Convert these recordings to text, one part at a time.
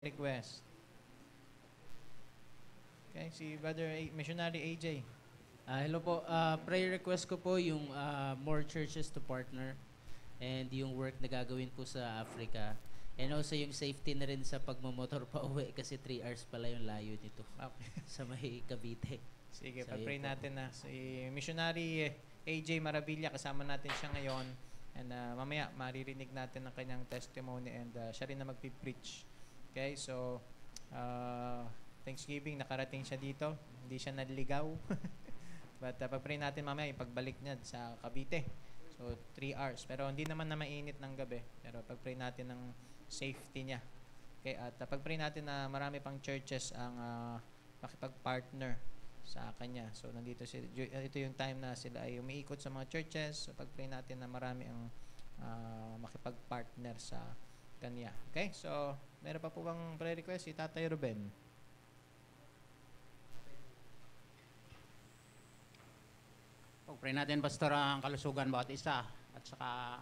request. Okay, si Brother Missionary AJ. Hello po. Prayer request ko po yung more churches to partner and yung work na gagawin po sa Africa. And also yung safety na rin sa pagmamotor pa uwi kasi 3 hours pala yung layo nito Okay. sa may Cavite. Sige, So, pag-pray yun po. natin na. Si Missionary AJ Maravilla, kasama natin siya ngayon. And mamaya, maririnig natin ang kanyang testimony and siya rin na magpipreach. Okay, so Thanksgiving, nakarating siya dito. Hindi siya naligaw. But pag-pray natin mamaya, ipagbalik niya sa Cavite. So, 3 hours. Pero hindi naman na mainit ng gabi. Pero pag-pray natin ng safety niya. Okay, at pag-pray natin na marami pang churches ang makipag-partner sa kanya. So, ito yung time na sila ay umiikot sa mga churches. So, pag-pray natin na marami ang makipag-partner sa kanya. Okay, so, meron pa po bang prayer request? Si Tatay Ruben. Pag-pray natin, Pastor, ang kalusugan bawat isa at saka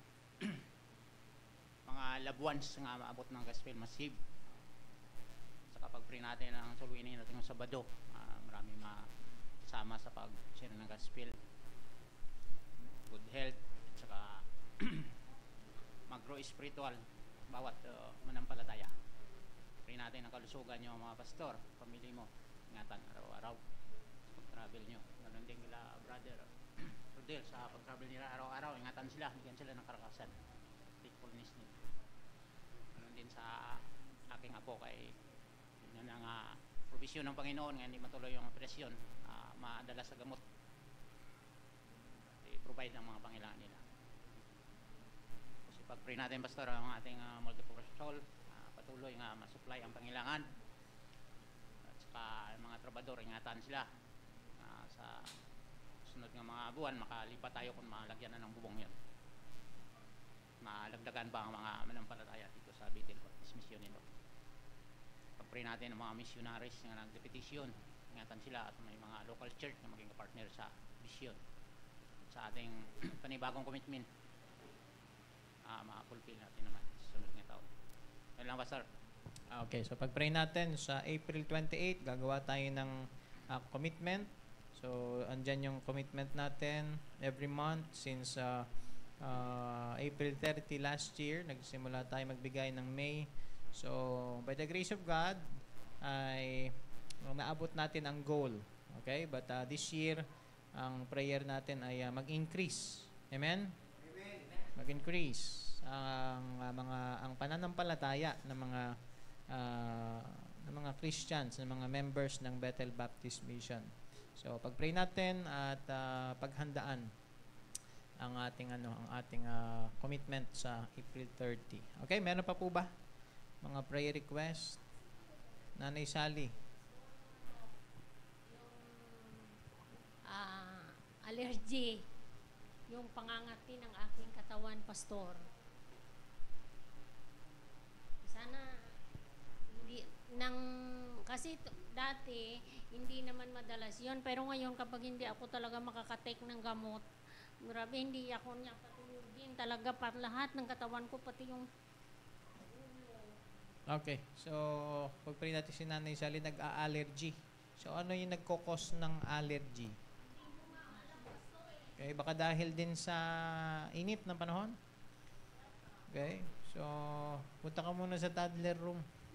mga loved ones nga maabot ng gospel massive. Saka pag-pray natin ang suluinin natin ng Sabado. Marami masama sa pag-share ng gospel. Good health at saka mag-grow spiritual bawat manampalataya. Pray natin ang kalusugan nyo mga pastor, pamilya mo. Ingatan araw-araw sa pag-travel nyo. Ganun din nila brother Rodel sa pag-travel nila araw-araw. Ingatan sila, bigyan sila ng karakasan. Faithfulness nila. Ganun din sa aking apo kay yun ang provision ng Panginoon nga hindi matuloy yung operasyon, maadala sa gamot. I-provide ang mga pangailangan nila. Kasi pag-pray natin, Pastor, ang ating multipurposal, patuloy nga masupply ang pangailangan. At saka mga trabador, ingatan sila sa sunod ng mga buwan, makalipat tayo kung malagyan na ng bubong yun. Malagdagan ba ang mga manampalataya dito sa Bethel Baptist Mission nito. Pag-pray natin ang mga missionaries na nag-repetition, ingatan sila at may mga local church na maging partner sa mission. Sa ating panibagong commitment, ma-fulfill natin naman sa sunod ng taon. Yan lang, Pastor. Okay, so pag-pray natin sa April 28, gagawa tayo ng commitment. So, andyan yung commitment natin every month since April 30 last year. Nagsimula tayo magbigay ng May. So, by the grace of God, ay maabot natin ang goal. Okay? But this year, ang prayer natin ay mag-increase. Amen? Mag-increase ang pananampalataya ng mga Christians, ng mga members ng Bethel Baptist Mission. So, pag-pray natin at paghandaan ang ating commitment sa April 30. Okay, meron pa po ba mga prayer request? Nanay Sally. Allergy. Yung pangangati ng aking katawan, Pastor. Sana kasi dati hindi naman madalas yon, pero ngayon kapag hindi ako talaga makakatake ng gamot, grabe, hindi ako niya patulugin talaga lahat ng katawan ko, pati yung Okay, so pag-pray natin si Nanay Sally, nag-a-allergy. So ano yung nagkokos ng allergy? Okay, baka dahil din sa init ng panahon. Okay, so punta ka muna sa toddler room.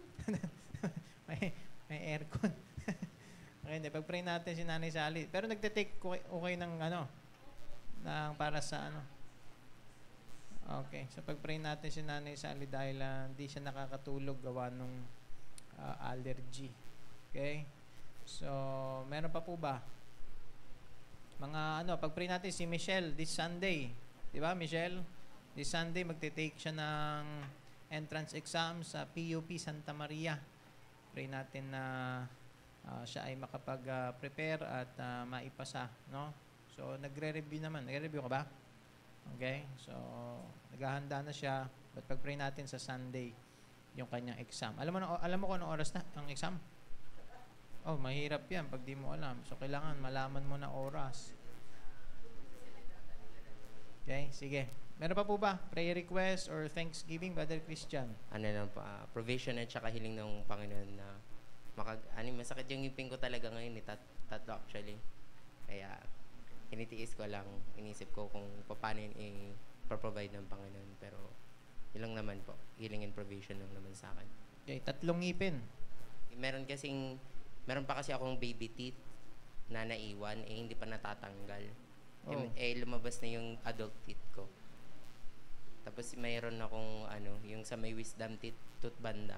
may aircon. Okay, hindi, pag-pray natin si Nanay Sally. Pero nagte-take okay ng para sa Okay, so pag-pray natin si Nanay Sally dahil hindi siya nakakatulog gawa nung allergy. Okay? So, meron pa po ba? Pag-pray natin si Michelle this Sunday. Di ba, Michelle? This Sunday, magte-take siya ng entrance exam sa PUP Santa Maria. Pray natin na siya ay makapag-prepare at maipasa, no? So, nagre-review naman. Nagre-review ka ba? Okay? So, naghahanda na siya. But pag-pray natin sa Sunday, yung kanyang exam. Alam mo kung anong oras na ang exam? Oh, mahirap yan pag di mo alam. So, kailangan malaman mo na oras. Okay? Sige. Meron pa po ba prayer request or thanksgiving, Brother Christian? Ano lang po, provision at saka hiling ng Panginoon na masakit yung ngipin ko talaga ngayon, tatlo actually. Kaya hinitiis ko lang, inisip ko kung paano yun i-provide ng Panginoon. Pero yun lang naman po, healing and provision lang naman sa akin. Okay, 3 ngipin. Meron pa kasi akong baby teeth na naiwan, hindi pa natatanggal. Oh. Lumabas na yung adult teeth ko. Tapos mayroon akong yung sa may wisdom teeth, tooth banda.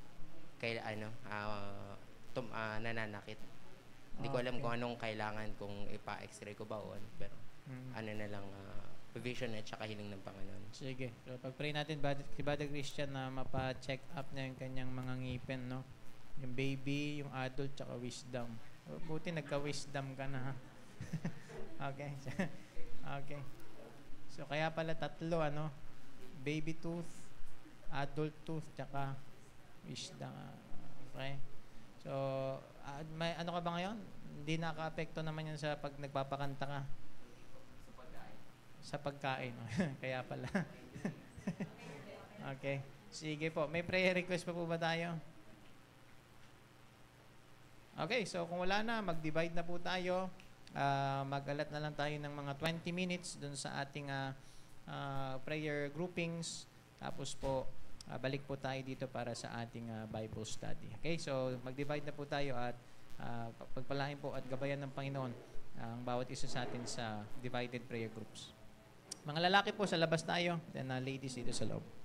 Nananakit. Hindi ko alam Okay. kung anong kailangan, kung ipa-x-ray ko ba o ano. Pero na lang, provision at saka hiling ng Panginoon. Sige. So, pag-pray natin si Brother Christian na mapa-check up na yung kanyang mga ngipin, no? Yung baby, yung adult, tsaka wisdom. Buti nagka-wisdom ka na, ha? Okay. Okay. So, kaya pala 3, baby tooth, adult tooth, tsaka wisdom. Okay. So, may ano ka ba ngayon? Hindi naka-apekto naman yan sa pag nagpapakanta ka? Sa pagkain. Kaya pala. Okay. Sige po. May prayer request pa po ba tayo? Okay. So, kung wala na, mag-divide na po tayo. Mag-alat na lang tayo ng mga 20 minutes dun sa ating prayer groupings. Tapos po, balik po tayo dito para sa ating Bible study. Okay? So, mag-divide na po tayo at pagpalain po at gabayan ng Panginoon ang bawat isa sa atin sa divided prayer groups. Mga lalaki po sa labas tayo, then ladies dito sa loob.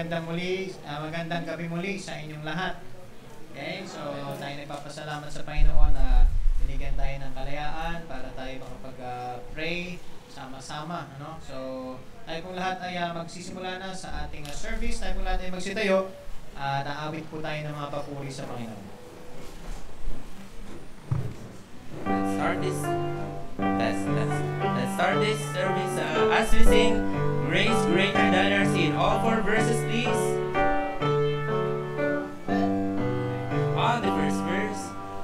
magandang gabi muli sa inyong lahat. Okay, so tayo nagpapasalamat sa Panginoon na binigyan tayo ng kalayaan para tayo makapag-pray sama-sama. Ano? So, tayo kung lahat ay magsisimula na sa ating service, tayo kung lahat ay magsitayo at aawit po tayo ng mga papuri sa Panginoon. Let's start this service as we sing Grace Greater Than Our Sin. All four verses, please. On the first verse.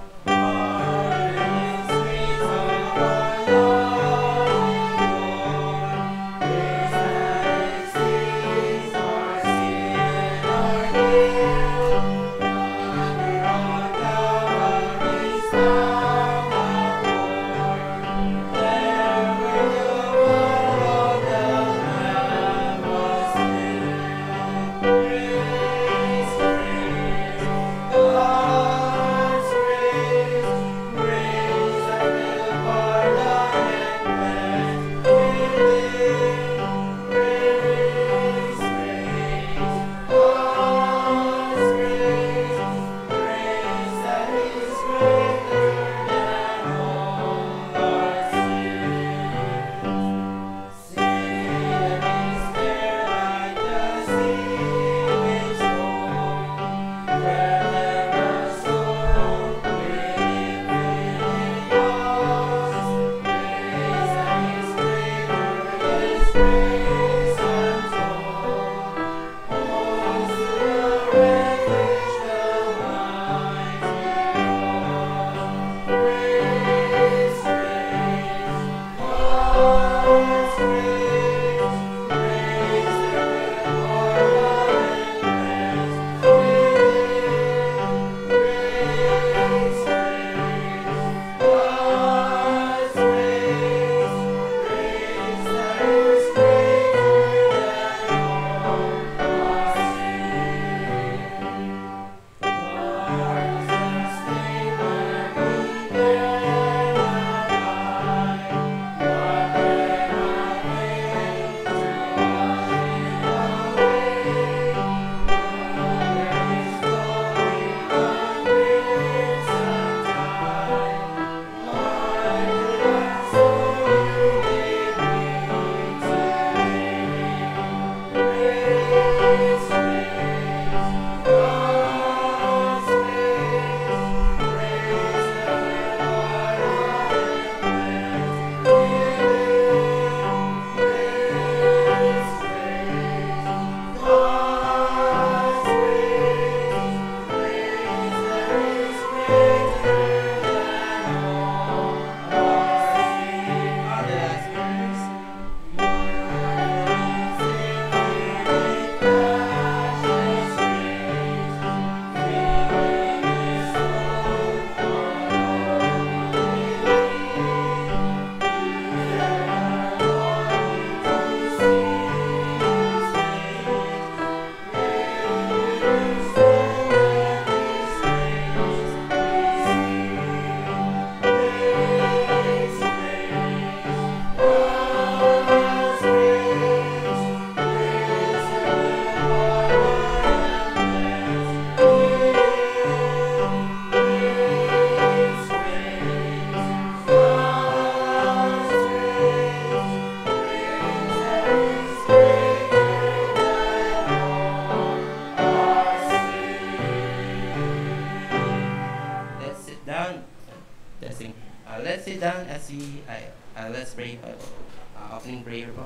Let's sit down as we let's pray. Opening prayer po.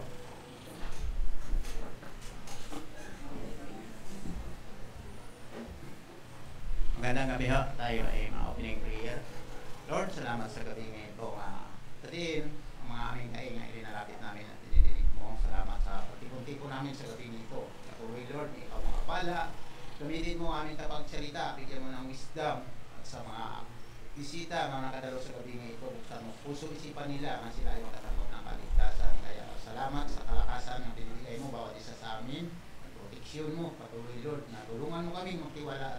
Magandang gabi ho. Tayo ay opening prayer. Lord, salamat sa gabi ngayon po. Sa din, ang mga aming kaingay rinalapit namin at dinidinig mo. Salamat sa pagtipon-tipon namin sa gabi nito. Patuloy, Lord, ikaw makapala. Gamitin mo ang aming kapagsalita. Bigyan mo ng wisdom at sa mga bisita, mga nakadalo sa gabi ngayon ito. Buksan mo puso isipan nila na sila ay makatanggap ng kaligtasan. Kaya salamat sa kalakasan na binibigay mo bawat isa sa amin. Proteksyon mo. Patuloy, Lord, na tulungan mo kami magtiwala at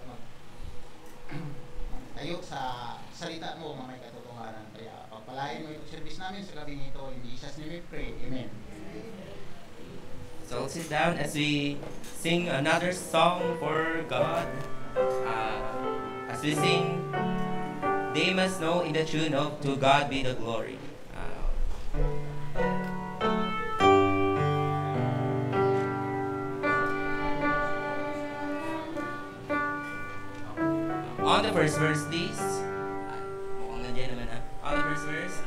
tayo sa salita mo na may katotohanan. Kaya pagpalain mo itong service namin sa gabi nito. In Jesus' name we pray. Amen. So sit down as we sing another song for God. As we sing, they must know in the tune of To God Be the Glory. On the first verse, please. Mukhang nandiyan naman ah. On the first verse.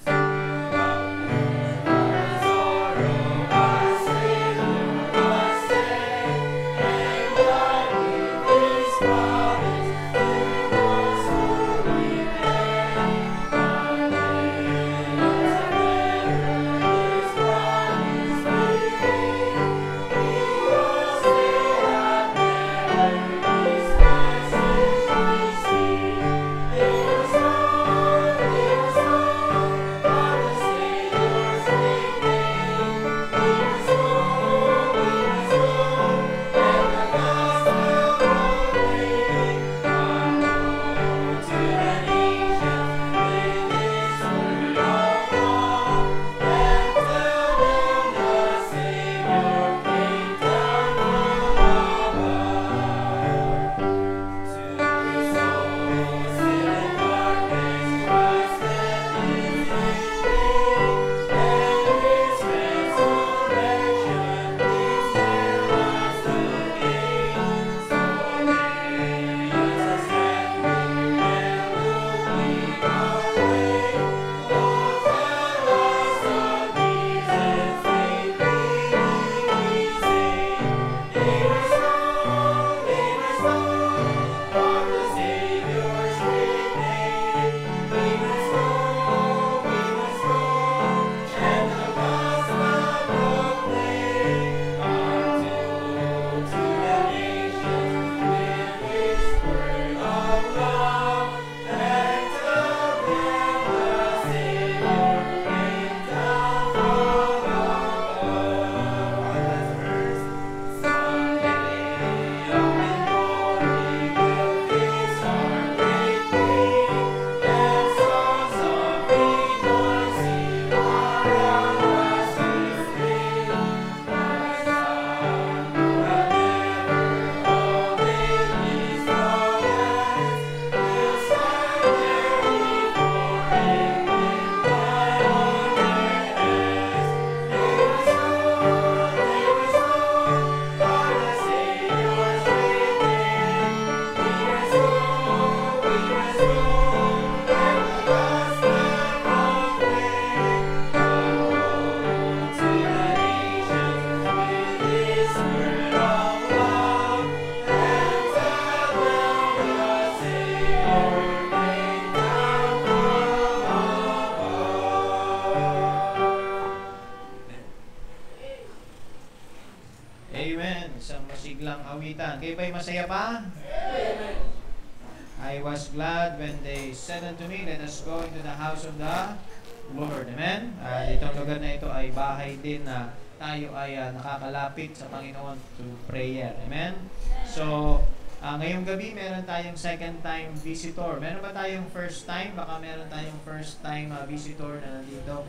Amen. Isang masiglang awitan. Kayo ba'y masaya pa? I was glad when they said unto me, let us go into the house of the Lord. Amen? Itong lugar na ito ay bahay din na tayo ay nakakalapit sa Panginoon to prayer. Amen? So, ngayong gabi meron tayong second time visitor. Meron ba tayong first time? Baka meron tayong first time visitor na nandito.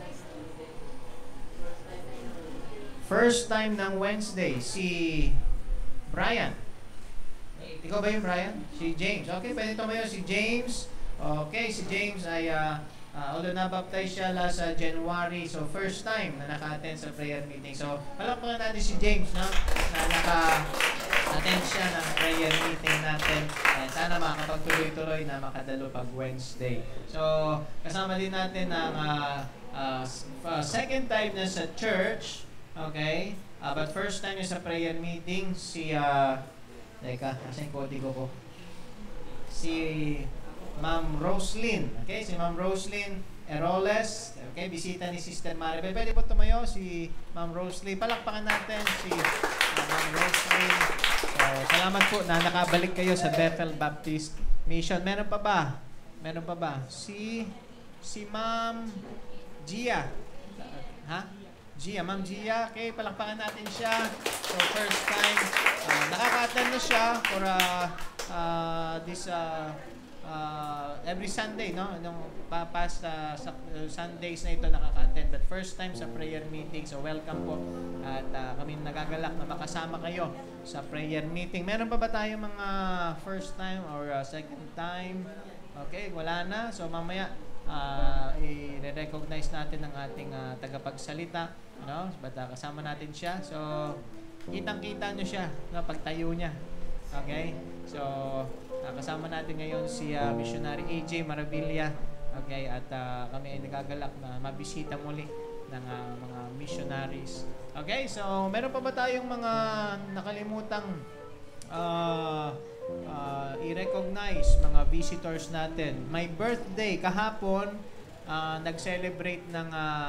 First time ng Wednesday, si Brian. Ikaw ba yung Brian? Si James. Okay, pwede tumayo si James. Okay, si James ay, although na-baptize siya last January, so first time na naka-attend sa prayer meeting. So, palakpakan natin si James, no? Na naka-attend siya ng prayer meeting natin. Sana makapagtuloy-tuloy na makadalo pag Wednesday. So, kasama din natin ang second time na sa church. Okay? But first time sa prayer meeting, si, teka, nasa yung kodigo ko. Si Ma'am Roslyn. Okay? Si Ma'am Roslyn Eroles. Okay? Bisita ni Sister Maribel. Pwede po tumayo si Ma'am Roslyn. Palakpakan natin si Ma'am Roslyn. So, salamat po na nakabalik kayo sa Bethel Baptist Mission. Meron pa ba? Meron pa ba? Si Ma'am Gia. Ha? Gia, Ma'am Gia, okay, palakpakan natin siya. So, first time, nakaka-attend na siya for this every Sunday, no? Nung past Sundays na ito nakaka-attend, but first time sa prayer meeting. So welcome po. At kami nagagalak na makasama kayo sa prayer meeting. Meron pa ba tayong mga first time or second time? Okay, wala na. So mamaya i-recognize natin ang ating tagapagsalita, no? But kasama natin siya. So kitang-kita nyo siya, no? Pagtayo niya. Okay? So kasama natin ngayon si Missionary AJ Maravilla. Okay, at kami ay nagagalak na mabisita muli ng mga missionaries. Okay, so meron pa ba tayong mga nakalimutang i-recognize mga visitors natin? My birthday kahapon, nag-celebrate ng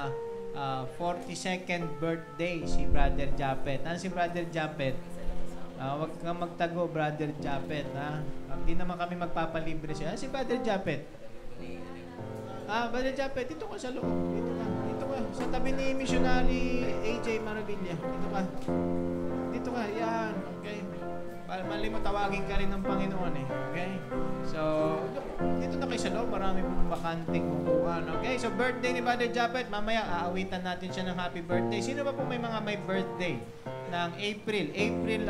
42nd birthday si Brother Japet. Ano si Brother Japet? Huwag kang magtago, Brother Japet, ha? Hindi naman kami magpapalibre siya. Si Brother Japet? Brother Japet, dito ka sa loob. Dito ka. Dito ka. Sa tabi ni Missionary AJ Maravilla. Dito ka. Dito ka. Yan. Okay. Mali mo, tawagin ka rin ng Panginoon, eh. Okay? So, dito na kayo sa loob. Marami pong bakanting upuan. Okay? So, birthday ni Brother Japet. Mamaya, aawitan natin siya ng happy birthday. Sino ba po may mga may birthday ng April? April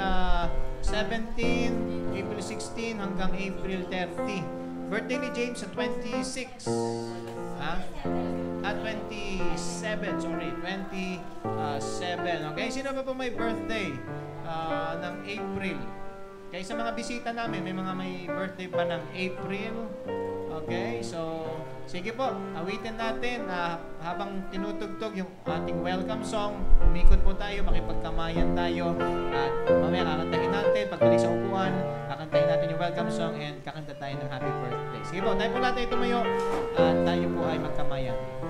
17, April 16 hanggang April 30. Birthday ni James sa 26. 27. Sorry, 27. Okay? Sino ba po may birthday ng April? Okay, sa mga bisita namin, may mga may birthday pa ng April. Okay, so sige po, awitin natin habang tinutugtog yung ating welcome song. Umikot po tayo, makipagkamayan tayo. At mamaya kakantahin natin, pagbalik sa upuan, kakantahin natin yung welcome song and kakanta tayo ng happy birthday. Sige po, tayo po natin tumayo at tayo po ay magkamayan.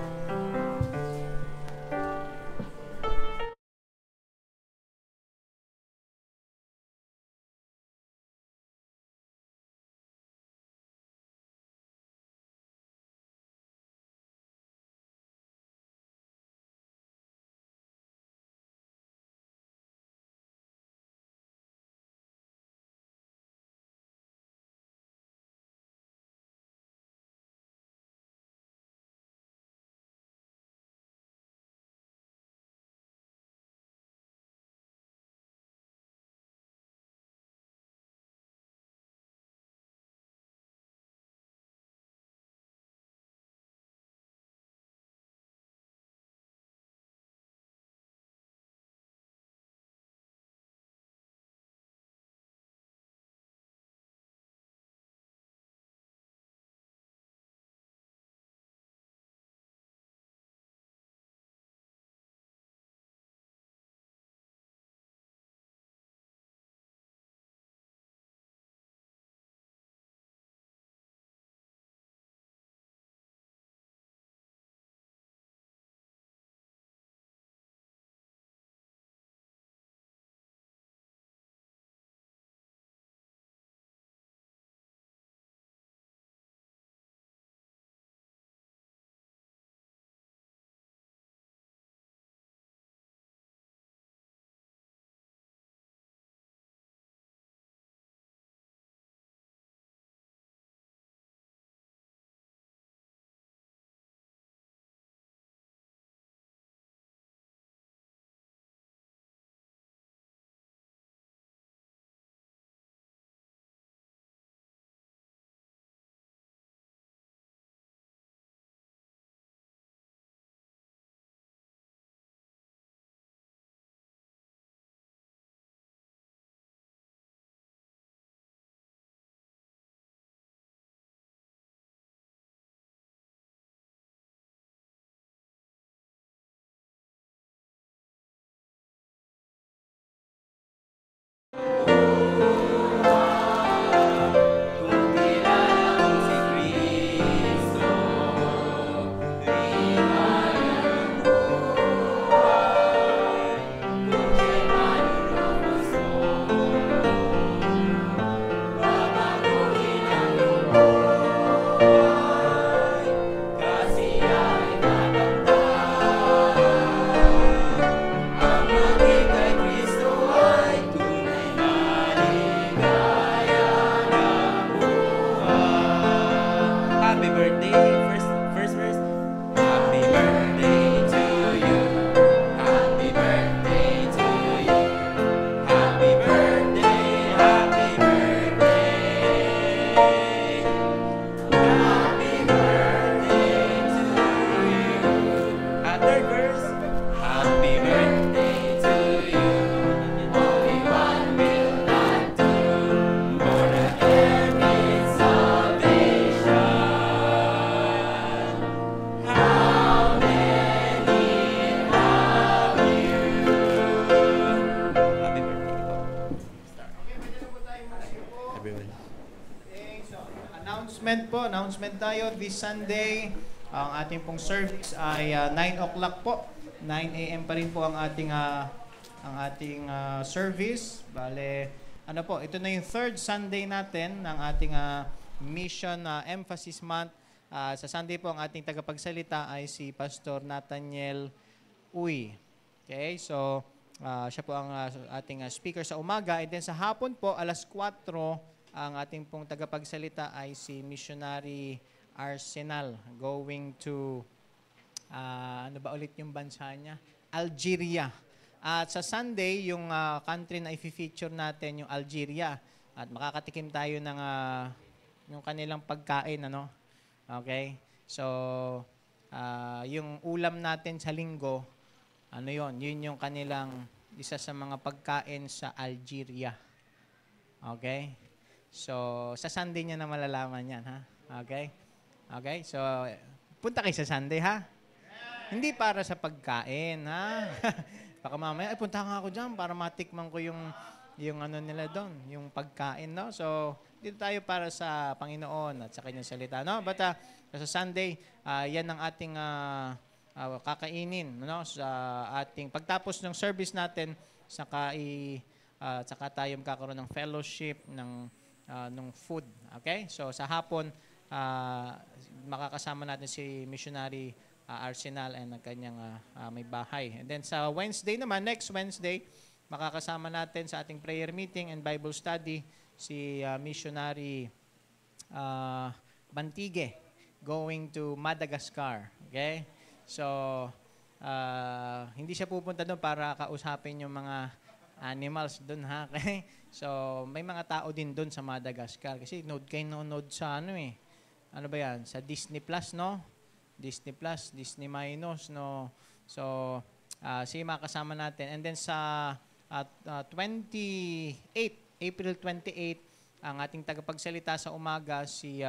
announcement tayo. This Sunday, ang ating pong service ay 9 o'clock po. 9 a.m. pa rin po ang ating service. Bale, ano po, ito na yung third Sunday natin ng ating Mission Emphasis Month. Sa Sunday po, ang ating tagapagsalita ay si Pastor Nathaniel Uy. Okay, so siya po ang ating speaker sa umaga. And then sa hapon po, alas 4, ang ating pong tagapagsalita ay si Missionary Arsenal going to, ano ba ulit yung bansa niya? Algeria. At sa Sunday, yung country na i-feature natin, yung Algeria. At makakatikim tayo ng yung kanilang pagkain, ano? Okay? So, yung ulam natin sa linggo, ano yon? Yun yung kanilang isa sa mga pagkain sa Algeria. Okay? So, sa Sunday niya na malalaman yan, ha? Okay? Okay? So, punta kayo sa Sunday, ha? Hindi para sa pagkain, ha? Baka mamaya, punta nga ako dyan para matikman ko yung ano nila doon, yung pagkain, no? So, dito tayo para sa Panginoon at sa Kanyang salita, no? But sa Sunday, yan ang ating kakainin, no? Sa ating pagtapos ng service natin, saka tayo magkakaroon ng fellowship ng food. Okay? So sa hapon, makakasama natin si Missionary Arsenal and ang kanyang may bahay. And then sa Wednesday naman, next Wednesday, makakasama natin sa ating prayer meeting and Bible study si Missionary Bantige going to Madagascar. Okay? So, hindi siya pupunta doon para kausapin yung mga animals doon, ha? Okay? So, may mga tao din doon sa Madagascar. Kasi node sa ano eh. Ano ba yan? Sa Disney Plus, no? Disney Plus, Disney Minus, no? So, siya makasama natin. And then sa 28, April 28, ang ating tagapagsalita sa umaga, si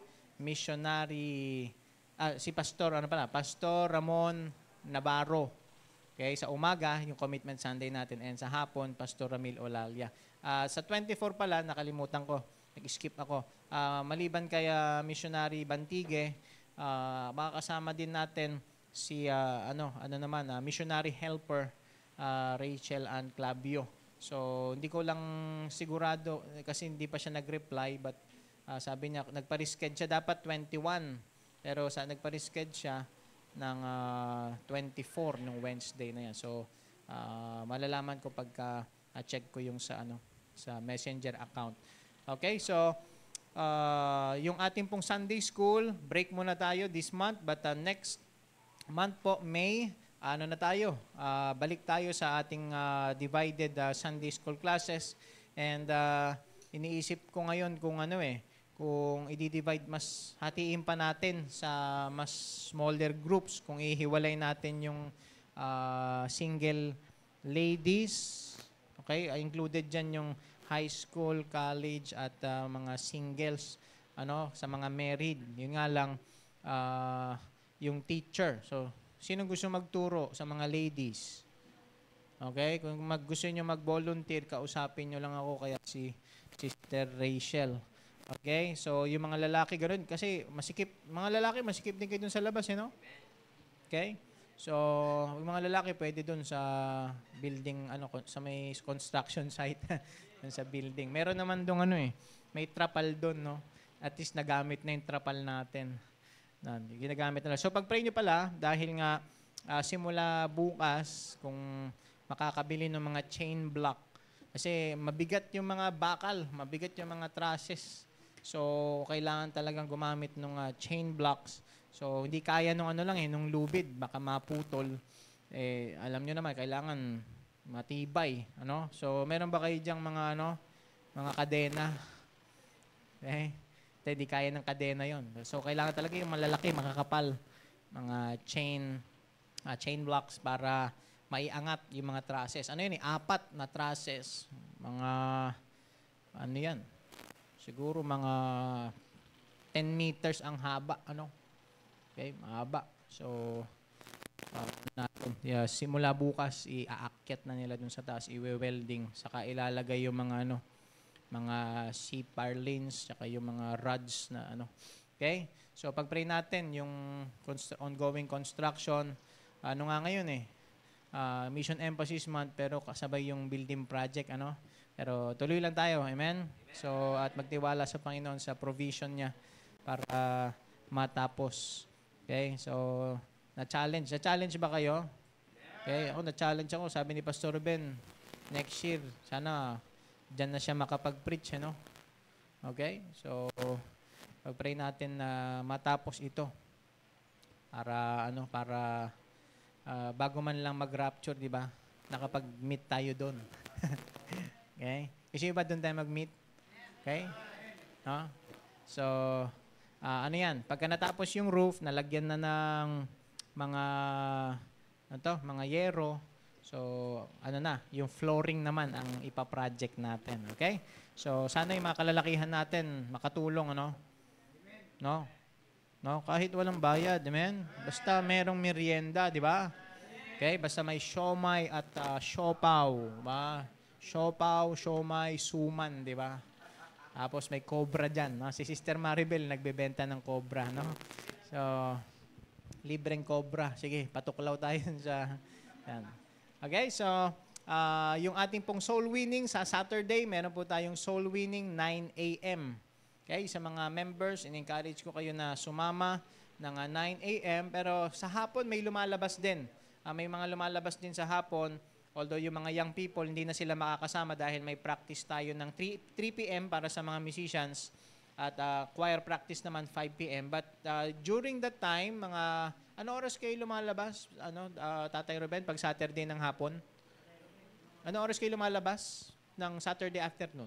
missionary, si Pastor, Pastor Ramon Navarro. Okay, sa umaga, yung Commitment Sunday natin. And sa hapon, Pastor Ramil Olalia. Sa 24 pala, nakalimutan ko. Nag-skip ako. Maliban kay Missionary Bantige, makakasama din natin si, Missionary Helper Rachel Ann Clavio. So, hindi ko lang sigurado kasi hindi pa siya nag-reply but sabi niya, nagpa-reschedule siya dapat 21. Pero nagpa-reschedule siya ng 24 nung Wednesday na yan. So, malalaman ko pagka check ko yung sa Messenger account. Okay, so yung ating pong Sunday school, break muna tayo this month, but next month po, May, balik tayo sa ating divided Sunday school classes. And iniisip ko ngayon kung kung i-divide, mas hatiin pa natin sa mas smaller groups, kung ihiwalay natin yung single ladies, okay, included dyan yung high school, college, at mga singles, sa mga married. Yun nga lang, yung teacher. So, sino gusto magturo sa mga ladies? Okay, kung gusto nyo mag-volunteer, kausapin nyo lang ako, kaya si Sister Rachel. Okay? So, yung mga lalaki ganoon kasi mga lalaki masikip din kayo dun sa labas, Okay? So, yung mga lalaki pwede dun sa building, sa may construction site, dun sa building. Meron naman dun may trapal dun, no? At least nagamit na yung trapal natin. Ginagamit na. So, pag-pray nyo pala, dahil nga simula bukas, kung makakabili ng mga chain block, kasi mabigat yung mga bakal, mabigat yung mga trusses. So, kailangan talagang gumamit ng chain blocks. So, hindi kaya nung nung lubid, baka maputol. Alam nyo naman, kailangan matibay. So, meron ba kayo dyang mga, mga kadena? Hindi kaya ng kadena yon. So, kailangan talaga yung malalaki, makakapal. Mga chain blocks para maiangat yung mga trusses. 4 na trusses. Mga, yan? Siguro mga 10 meters ang haba, Okay, mahaba. So, simula bukas, iaakyat na nila dun sa taas, i-welding, saka ilalagay yung mga, mga C-purlins, saka yung mga rods na, Okay? So, pag-pray natin yung ongoing construction, ano nga ngayon Mission Emphasis Month, pero kasabay yung building project, ano? Pero tuloy lang tayo, amen? So, at magtiwala sa Panginoon sa provision niya para matapos. Okay? So, na-challenge. Na-challenge ba kayo? Okay? Ako, na-challenge ako. Sabi ni Pastor Ben, next year, sana dyan na siya makapag-preach, ano? Okay? So, pag-pray natin na matapos ito para bago man lang mag-rapture, di ba? Nakapag-meet tayo doon. Okay? Kasi ba doon tayo mag-meet? Okay? No? So, ano yan? Pagka natapos yung roof, nalagyan na ng mga yero. So, yung flooring naman ang ipa-project natin. Okay? So, sana yung mga kalalakihan natin makatulong, ano? No? Kahit walang bayad, amen? Basta merong merienda, di ba? Okay? Basta may siomay at siopaw, ba? Siopaw, siomay, suman, di ba? Tapos may cobra dyan, no? Si Sister Maribel nagbebenta ng cobra, no? So, libreng cobra. Sige, patuklaw tayo sa yan. Okay, so yung ating pong soul winning sa Saturday, meron po tayong soul winning 9 a.m. Okay, sa mga members, in-encourage ko kayo na sumama ng 9 a.m. Pero sa hapon may lumalabas din. May mga lumalabas din sa hapon. Although yung mga young people, hindi na sila makakasama dahil may practice tayo ng 3 p.m. para sa mga musicians at choir practice naman 5 p.m. But during that time, ano oras kayo lumalabas? Tatay Ruben, pag Saturday ng hapon? Ano oras kayo lumalabas ng Saturday afternoon?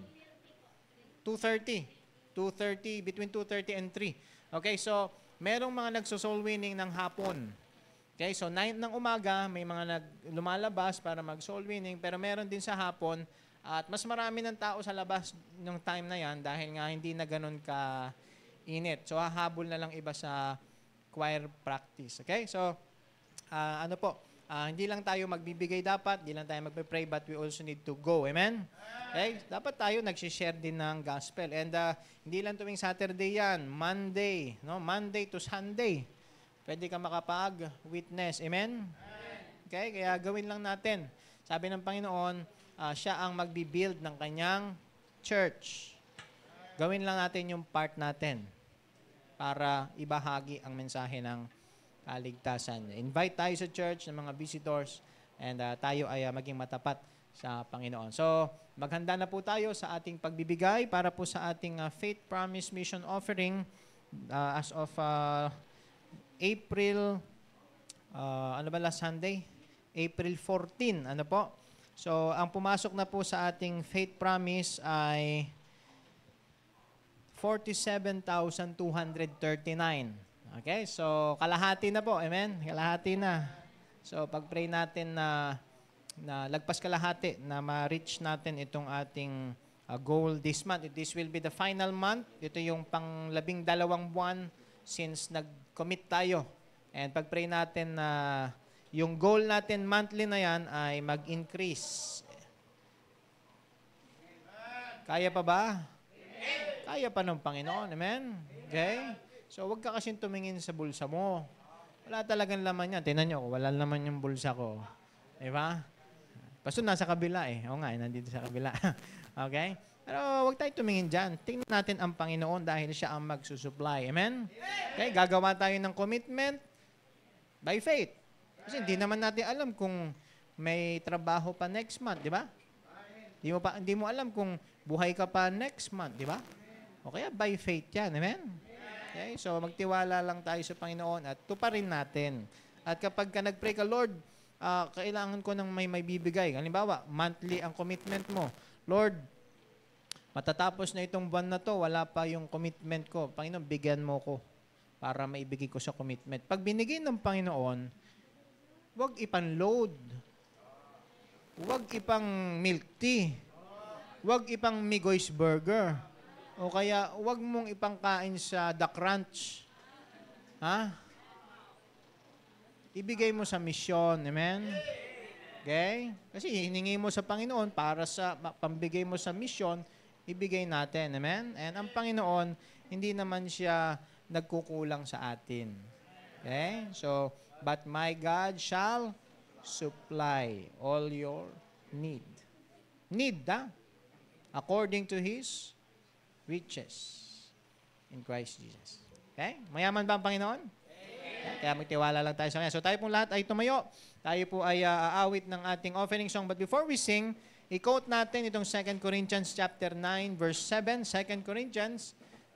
2:30, between 2:30 and 3. Okay, so merong mga nagso-soul winning ng hapon. Okay, so 9 ng umaga, may mga lumalabas para mag-soul winning, pero meron din sa hapon at mas marami ng tao sa labas ng time na yan dahil nga hindi na ganun ka-init. So hahabol na lang iba sa choir practice. Okay, so hindi lang tayo magbibigay dapat, hindi lang tayo magpe-pray, but we also need to go. Amen? Okay, dapat tayo nag-share din ng gospel. And hindi lang tuwing Saturday yan, Monday to Sunday. Pwede ka makapag-witness. Amen? Okay? Kaya gawin lang natin. Sabi ng Panginoon, siya ang magbibuild ng kanyang church. Gawin lang natin yung part natin para ibahagi ang mensahe ng kaligtasan. Invite tayo sa church ng mga visitors and tayo ay maging matapat sa Panginoon. So, maghanda na po tayo sa ating pagbibigay para po sa ating Faith Promise Mission Offering as of April, last Sunday? April 14, So, ang pumasok na po sa ating Faith Promise ay 47,239. Okay? So, kalahati na po. Amen? Kalahati na. So, pag-pray natin na lagpas kalahati na ma-reach natin itong ating goal this month. This will be the final month. Ito yung pang-12 buwan since nag-commit tayo. And pag-pray natin na yung goal natin monthly na yan ay mag-increase. Kaya pa ba? Kaya pa ng Panginoon. Amen? Okay? So, huwag ka kasing tumingin sa bulsa mo. Wala talagang laman yan. Tingnan nyo, wala naman yung bulsa ko. Diba? Basta nasa kabila Oo nga, nandito sa kabila. Okay? Pero huwag tayo tumingin dyan. Tingnan natin ang Panginoon dahil siya ang magsusupply. Amen? Okay? Gagawa tayo ng commitment by faith. Kasi hindi naman natin alam kung may trabaho pa next month, di ba? Hindi mo alam kung buhay ka pa next month, di ba? O kaya by faith yan. Amen? Okay? So, magtiwala lang tayo sa Panginoon at tuparin natin. At kapag ka nag-pray ka, Lord, kailangan ko ng may bibigay. Halimbawa, monthly ang commitment mo. Lord, matatapos na itong buwan na to, wala pa yung commitment ko. Panginoon, bigyan mo ko para maibigay ko sa commitment. Pag binigay ng Panginoon, huwag ipang-load. Huwag ipang milk tea. Huwag ipang Migoy's Burger. O kaya, huwag mong ipangkain sa The Crunch. Ha? Ibigay mo sa misyon. Amen? Okay? Kasi hiningi mo sa Panginoon para sa pambigay mo sa misyon, ibigay natin. Amen? And ang Panginoon, hindi naman siya nagkukulang sa atin. Okay? So, but my God shall supply all your need. Need, according to His riches in Christ Jesus. Okay? Mayaman ba ang Panginoon? Kaya magtiwala lang tayo sa Kanya. So tayo pong lahat ay tumayo. Tayo po ay aawit ng ating offering song. But before we sing, i-quote natin itong 2 Corinthians chapter 9 verse 7. 2 Corinthians,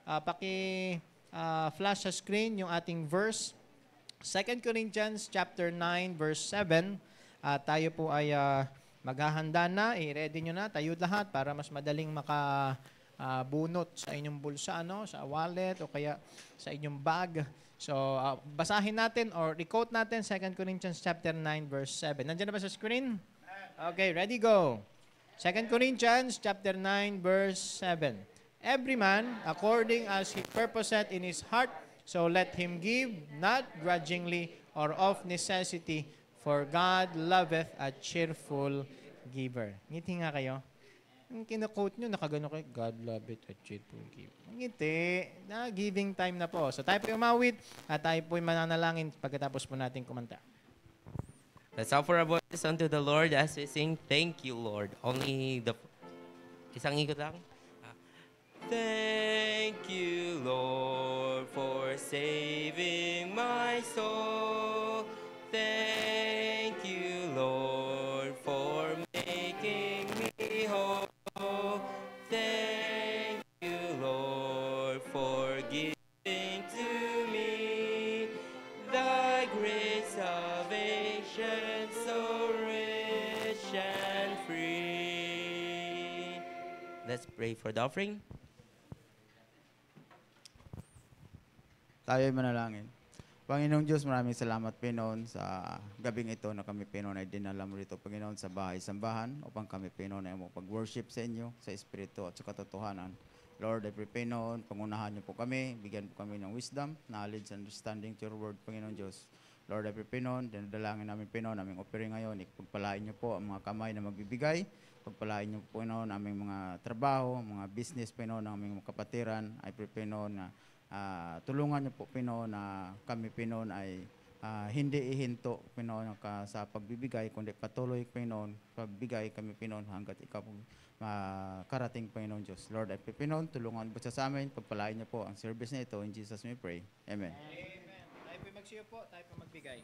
flash sa screen yung ating verse. 2 Corinthians chapter 9 verse 7. Tayo po ay maghahanda na. I-ready nyo na. Tayo lahat para mas madaling bunot sa inyong bulsa, sa wallet o kaya sa inyong bag. So, basahin natin or i-quote natin 2 Corinthians chapter 9 verse 7. Nandiyan na ba sa screen? Okay, ready, go. 2 Corinthians chapter 9 verse 7. Every man according as he purposeth in his heart, so let him give, not grudgingly or of necessity, for God loveth a cheerful giver. Ngiti nga kayo. Yung kina-quote nyo, nakagano kayo, God love it, a cheerful giver. Ngiti, giving time na po. So tayo po umawit at tayo po mananalangin pagkatapos po natin kumanta. Let's offer our voices unto the Lord as we sing, Thank you, Lord. Only the... Isang ikot lang. Thank you, Lord, for saving my soul. Thank you, Lord, for making me whole. Thank you, Lord, for giving to me thy great salvation, so rich and free. Let's pray for the offering. Tayo ay manalangin. Panginoong Diyos, maraming salamat, Pinoon, sa gabing ito na kami, Pinoon, ay dinala mo rito, Panginoon, sa bahay-sambahan upang kami, Pinoon, ay pag-worship sa inyo, sa Espiritu at sa katotohanan. Lord, I pray, Pinoon, pangunahan niyo po kami, bigyan po kami ng wisdom, knowledge, understanding to your word, Panginoon Diyos. Lord, I pray, Pinoon, dinadalangin namin, Pinoon, aming offering ngayon, ipagpalain niyo po ang mga kamay na magbibigay, pagpalain niyo po, Pinoon, aming mga trabaho, mga business, Pinoon, aming mga kapatiran. I pray, Pinoon, na tulungan niyo po, Pinoon, na kami, Pinoon, ay hindi ihinto, Pinoon, sa pagbibigay, kundi patuloy, Pinoon, pagbigay kami, Pinoon, hanggat ikaw po karating, Pinoon Diyos. Lord, I pray, Pinoon, tulungan po sa amin, pagpalain niyo po ang service na ito. In Jesus we pray. Amen. Amen. Tayo po magsiyo po, tayo po magbigay.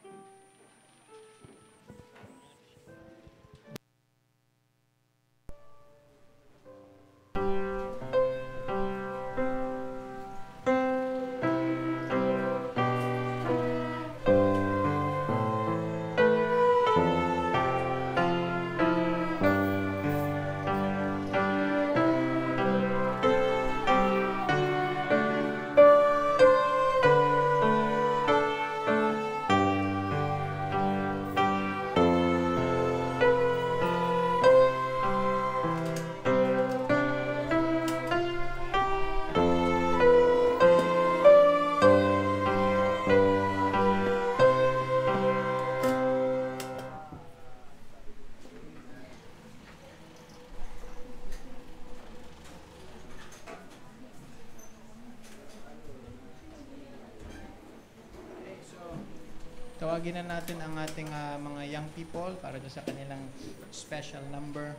Tawagin na natin ang ating mga young people para sa kanilang special number.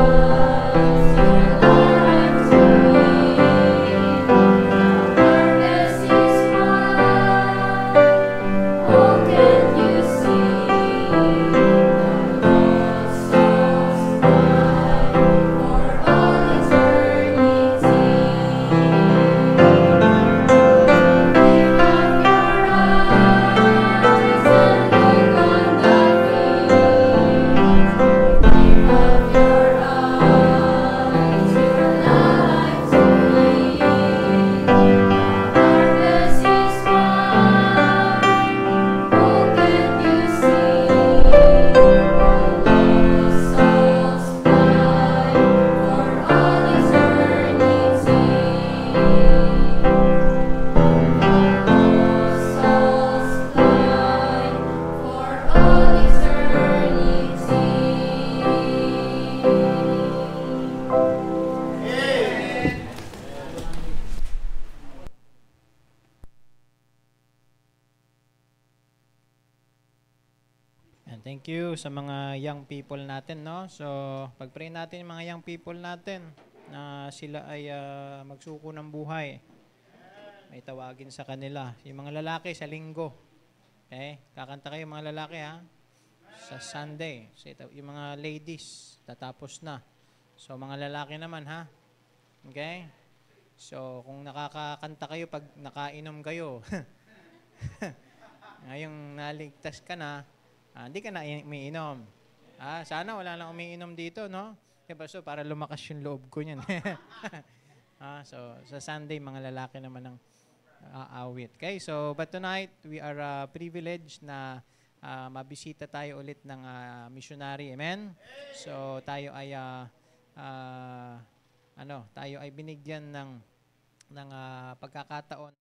And thank you sa mga young people natin, no? So, pag-pray natin yung mga young people natin na sila ay magsuko ng buhay. May tawagin sa kanila. Yung mga lalaki sa linggo. Okay? Kakanta kayo mga lalaki, ha? Sa Sunday. So, yung mga ladies, tatapos na. So, mga lalaki naman, ha? Okay? So, kung nakakakanta kayo pag nakainom kayo, ngayong naligtas ka na, hindi ka na umiinom. Sana wala lang umiinom dito, no? Diba, so, para lumakas yung loob ko niyan. So, sa Sunday, mga lalaki naman ang aawit. Okay, so, but tonight, we are privileged na mabisita tayo ulit ng missionary. Amen? So, tayo ay tayo ay binigyan ng pagkakataon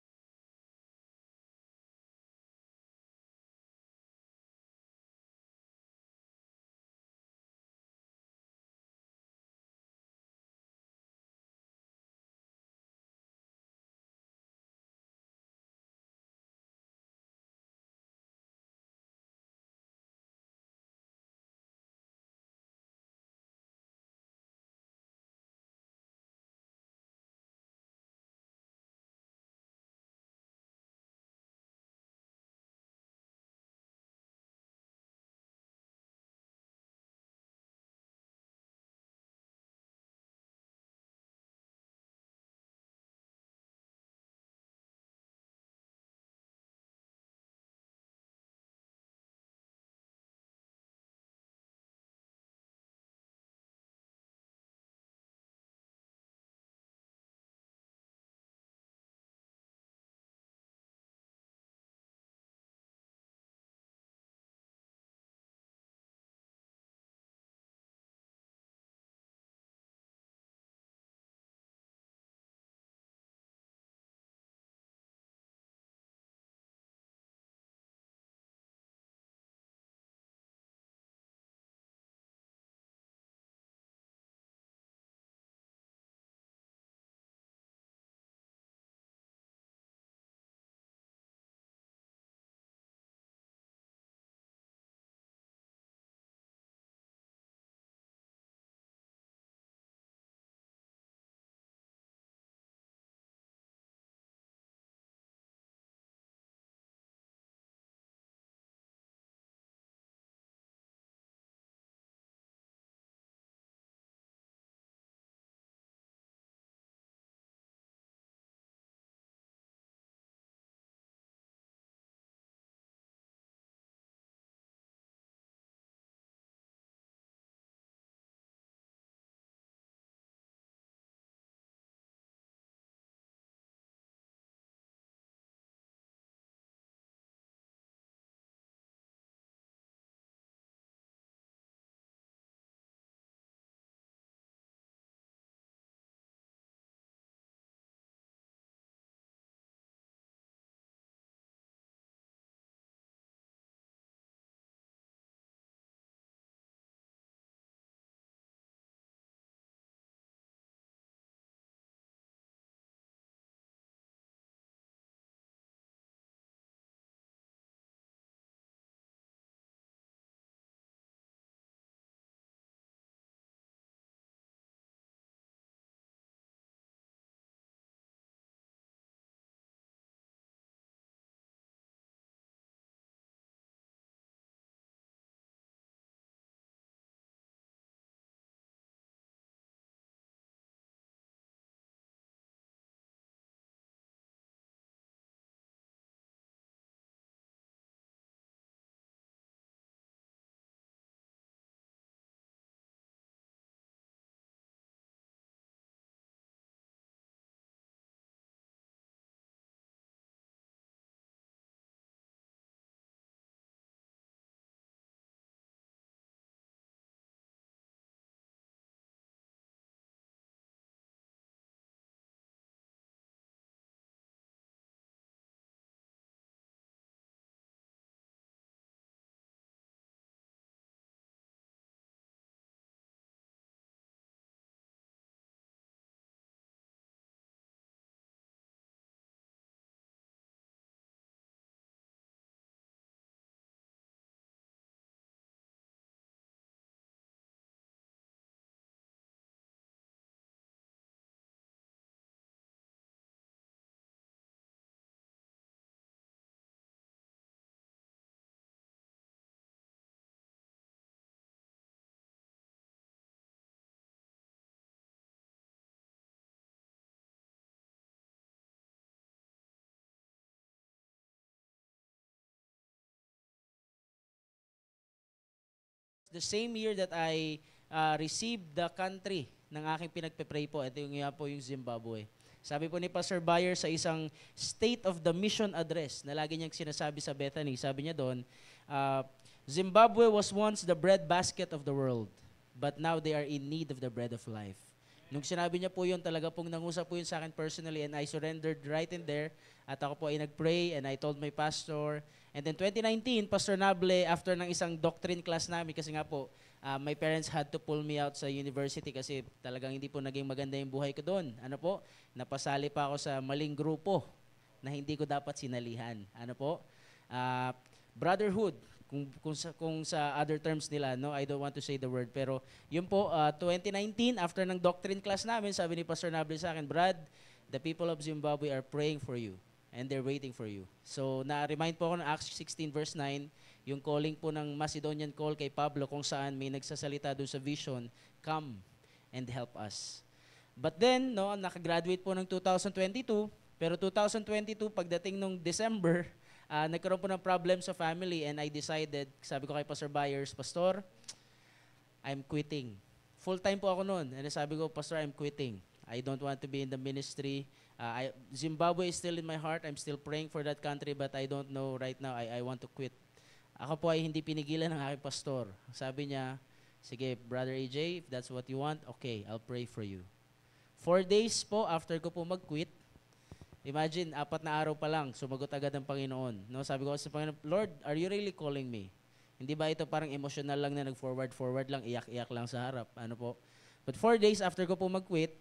The same year that I received the country ng aking pinagpe-pray po, ito yung nga po yung Zimbabwe. Sabi po ni Pastor Bayer sa isang State of the Mission address na lagi niyang sinasabi sa Bethany, sabi niya doon, Zimbabwe was once the breadbasket of the world, but now they are in need of the bread of life. Nung sinabi niya po yun, talaga pong nangusap po yun sa akin personally, and I surrendered right in there. At ako po ay nag-pray and I told my pastor. And then 2019, Pastor Nable, after ng isang doctrine class namin, kasi nga po, my parents had to pull me out sa university kasi talagang hindi po naging maganda yung buhay ko doon. Ano po? Napasali pa ako sa maling grupo na hindi ko dapat sinalihan. Ano po? Brotherhood, kung sa other terms nila, no, I don't want to say the word, pero yun po, 2019, after ng doctrine class namin, sabi ni Pastor Nable sa akin, Brad, the people of Zimbabwe are praying for you and they're waiting for you. So, na-remind po ako ng Acts 16 verse 9, yung calling po ng Macedonian call kay Pablo kung saan may nagsasalita doon sa vision, come and help us. But then, no, nakagraduate po ng 2022, pero 2022, pagdating nung December, nagkaroon po ng problem sa family and I decided, sabi ko kay Pastor Byers, Pastor, I'm quitting. Full-time po ako noon. And sabi ko, Pastor, I'm quitting. I don't want to be in the ministry. Zimbabwe is still in my heart. I'm still praying for that country, but I don't know right now. I want to quit. Ako po ay hindi pinigilan ng aking pastor. Sabi niya, sige, Brother AJ, if that's what you want, okay, I'll pray for you. 4 days po after ko po mag-quit, imagine, 4 na araw pa lang, sumagot agad ang Panginoon. No, sabi ko sa Panginoon, Lord, are you really calling me? Hindi ba ito parang emotional lang na nag-forward lang, iyak-iyak lang sa harap? Ano po? But 4 days after ko po mag-quit,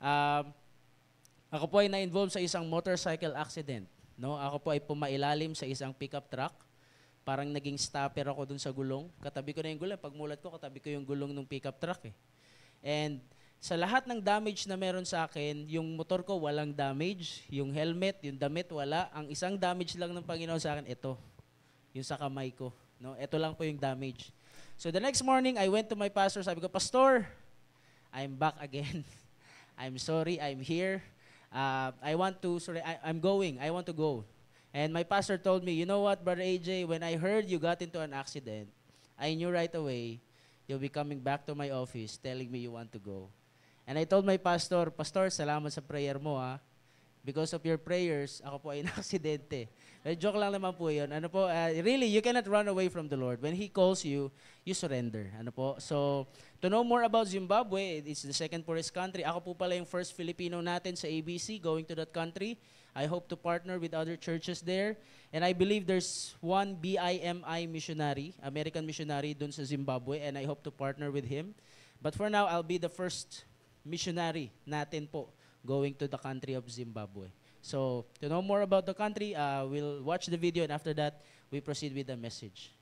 ako po ay na-involve sa isang motorcycle accident. No, ako po ay pumailalim sa isang pickup truck. Parang naging stopper ako dun sa gulong. Katabi ko na yung gulong. Pagmulat ko, katabi ko yung gulong ng pickup truck eh. And sa lahat ng damage na meron sa akin, yung motor ko walang damage, yung helmet, yung damit wala. Ang isang damage lang ng Panginoon sa akin, ito. Yung sa kamay ko. No? Ito lang po yung damage. So the next morning, I went to my pastor. Sabi ko, Pastor, I'm back again. I'm sorry, I'm here. I'm going. I want to go. And my pastor told me, you know what, Brother AJ, when I heard you got into an accident, I knew right away you'll be coming back to my office telling me you want to go. And I told my pastor, Pastor, salamat sa prayer mo ha. Because of your prayers, ako po ay na-aksidente. Joke lang naman po yun. Ano po, really, you cannot run away from the Lord. When He calls you, you surrender. Ano po? So, to know more about Zimbabwe, it's the second poorest country. Ako po pala yung first Filipino natin sa ABC going to that country. I hope to partner with other churches there. And I believe there's one BIMI missionary, American missionary dun sa Zimbabwe, and I hope to partner with him. But for now, I'll be the first missionary natin po going to the country of Zimbabwe. So, to know more about the country, we'll watch the video, and after that, we proceed with the message.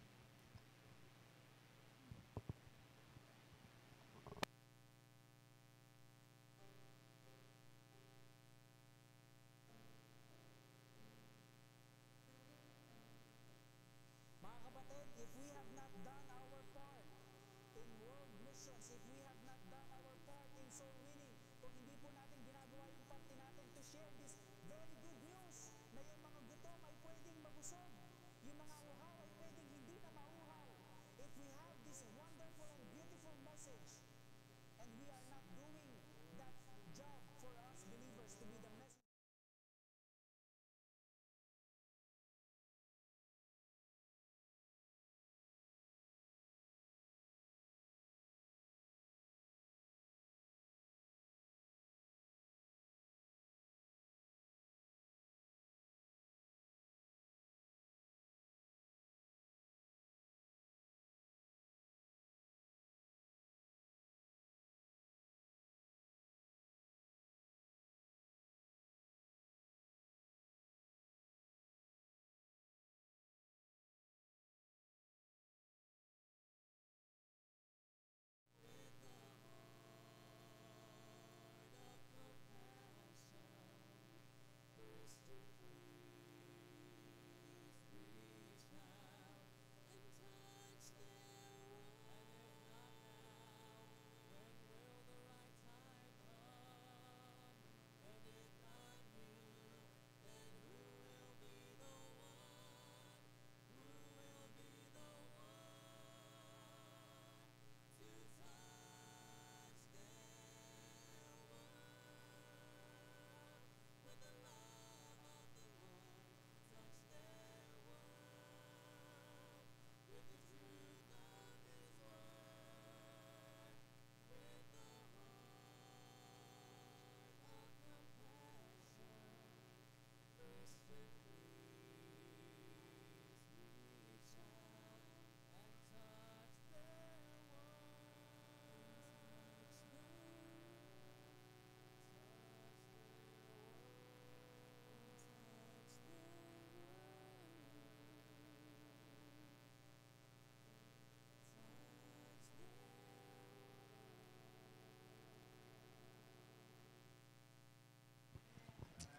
Mga kapatid, if we have not done our part in world missions, if we have not done our part in soul winning, kung hindi po natin ginagawa yung parte natin to share this very good news na yung mga gutom ay pwedeng mabusog, yung mga uhaw ay pwedeng hindi na mauhaw. If we have this wonderful and beautiful message and we are not doing that job for us believers to be the message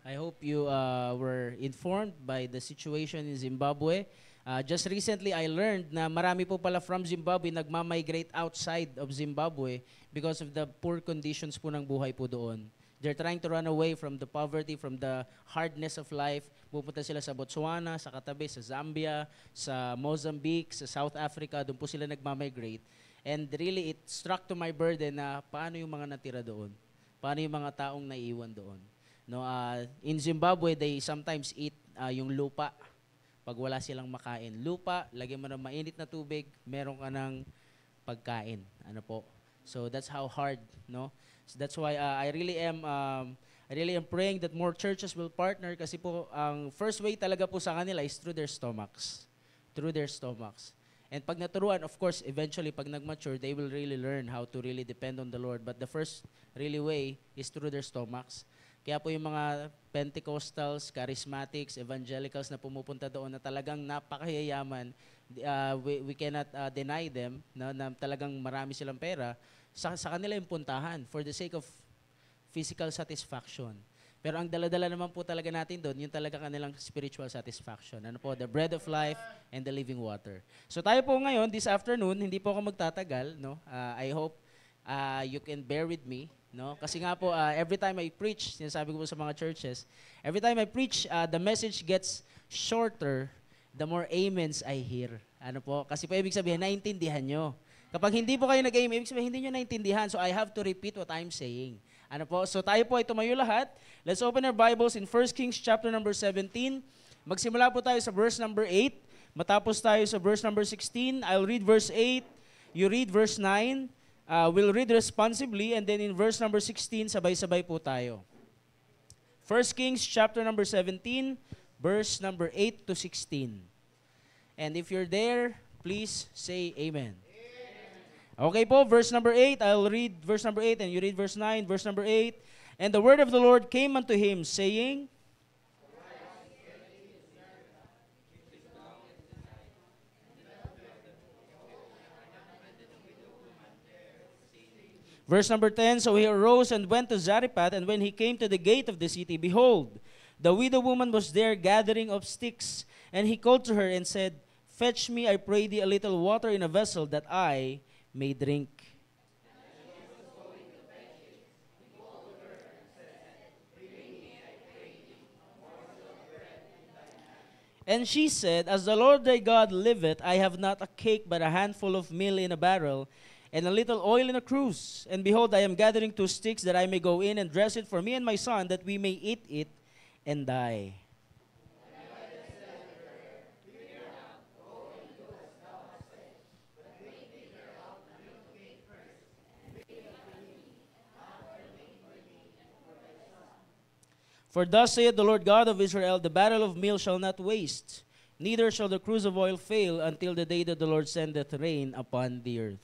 I hope you were informed by the situation in Zimbabwe. Just recently, I learned na marami po pala from Zimbabwe nagmamigrate outside of Zimbabwe because of the poor conditions po ng buhay po doon. They're trying to run away from the poverty, from the hardness of life. Pupunta sila sa Botswana, sa katabi, sa Zambia, sa Mozambique, sa South Africa. Doon po sila nagmamigrate. And really, it struck to my burden na paano yung mga natira doon? Paano yung mga taong naiiwan doon? No, in Zimbabwe, they sometimes eat yung lupa pag wala silang makain. Lupa, lagyan mo ng mainit na tubig, meron ka ng pagkain. Ano po? So that's how hard, no? So that's why I really am praying that more churches will partner kasi po ang first way talaga po sa kanila is through their stomachs. Through their stomachs. And pag naturuan, of course, eventually pag nag-mature, they will really learn how to really depend on the Lord. But the first really way is through their stomachs. Kaya po yung mga Pentecostals, Charismatics, Evangelicals na pumupunta doon na talagang napakayayaman, we cannot deny them na talagang marami silang pera, sa kanila yung puntahan for the sake of physical satisfaction. Pero ang dala-dala naman po talaga natin doon, yung talaga kanilang spiritual satisfaction. Ano po? The bread of life and the living water. So tayo po ngayon, this afternoon, hindi po ako magtatagal. No? I hope you can bear with me. No? Kasi nga po, every time I preach, sinasabi ko po sa mga churches, every time I preach, the message gets shorter, the more amens I hear. Ano po? Kasi po ibig sabihin, naintindihan nyo. Kapag hindi po kayo nag-amen, ibig sabihin, hindi nyo naintindihan. So I have to repeat what I'm saying. Ano po? So tayo po ay tumayo lahat. Let's open our Bibles in 1 Kings chapter number 17. Magsimula po tayo sa verse number 8. Matapos tayo sa verse number 16. I'll read verse 8. You read verse 9. We'll read responsibly and then in verse number 16, sabay-sabay po tayo. 1 Kings chapter number 17, verse number 8 to 16. And if you're there, please say amen. Okay po, verse number 8, I'll read verse number 8 and you read verse 9, verse number 8. And the word of the Lord came unto him, saying, verse number 10, so he arose and went to Zarephath, and when he came to the gate of the city, behold, the widow woman was there gathering of sticks. And he called to her and said, fetch me, I pray thee, a little water in a vessel, that I may drink. And she said, as the Lord thy God liveth, I have not a cake but a handful of meal in a barrel, and a little oil in a cruse. And behold, I am gathering 2 sticks, that I may go in and dress it for me and my son, that we may eat it and die. For thus saith the Lord God of Israel, the barrel of meal shall not waste, neither shall the cruse of oil fail, until the day that the Lord sendeth rain upon the earth.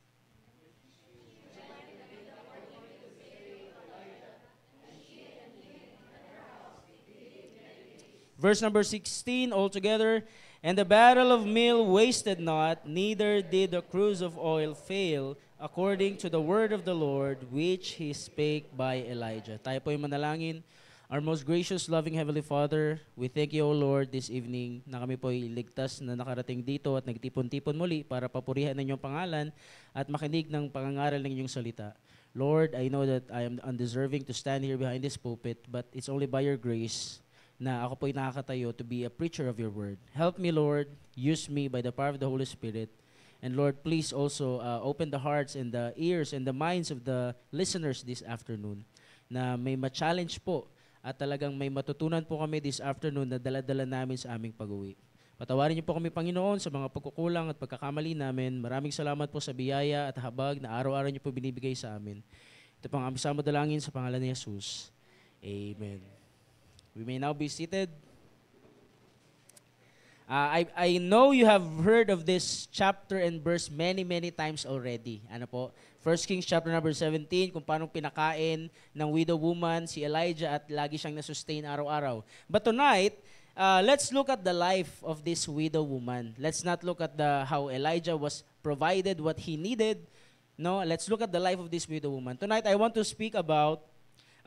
Verse number 16 altogether, and the barrel of meal wasted not, neither did the cruse of oil fail, according to the word of the Lord, which he spake by Elijah. Tayo po yung manalangin. Our most gracious, loving Heavenly Father, we thank you, O Lord, this evening na kami po iligtas na nakarating dito at nagtipon-tipon muli para papurihan ng inyong pangalan at makinig ng pangangaral ng inyong salita. Lord, I know that I am undeserving to stand here behind this pulpit, but it's only by your grace na ako po'y nakakatayo to be a preacher of your word. Help me, Lord. Use me by the power of the Holy Spirit. And Lord, please also open the hearts and the ears and the minds of the listeners this afternoon na may ma-challenge po at talagang may matutunan po kami this afternoon na dala-dala namin sa aming pag-uwi. Patawarin niyo po kami, Panginoon, sa mga pagkukulang at pagkakamali namin. Maraming salamat po sa biyaya at habag na araw-araw niyo po binibigay sa amin. Ito pang aming sama dalangin sa pangalan ni Jesus. Amen. We may now be seated. I know you have heard of this chapter and verse many times already. Ano po? 1 Kings chapter number 17, kung paano pinakain ng widow woman si Elijah at lagi siyang nasustain araw-araw. But tonight, let's look at the life of this widow woman. Let's not look at how Elijah was provided what he needed. No, let's look at the life of this widow woman. Tonight, I want to speak about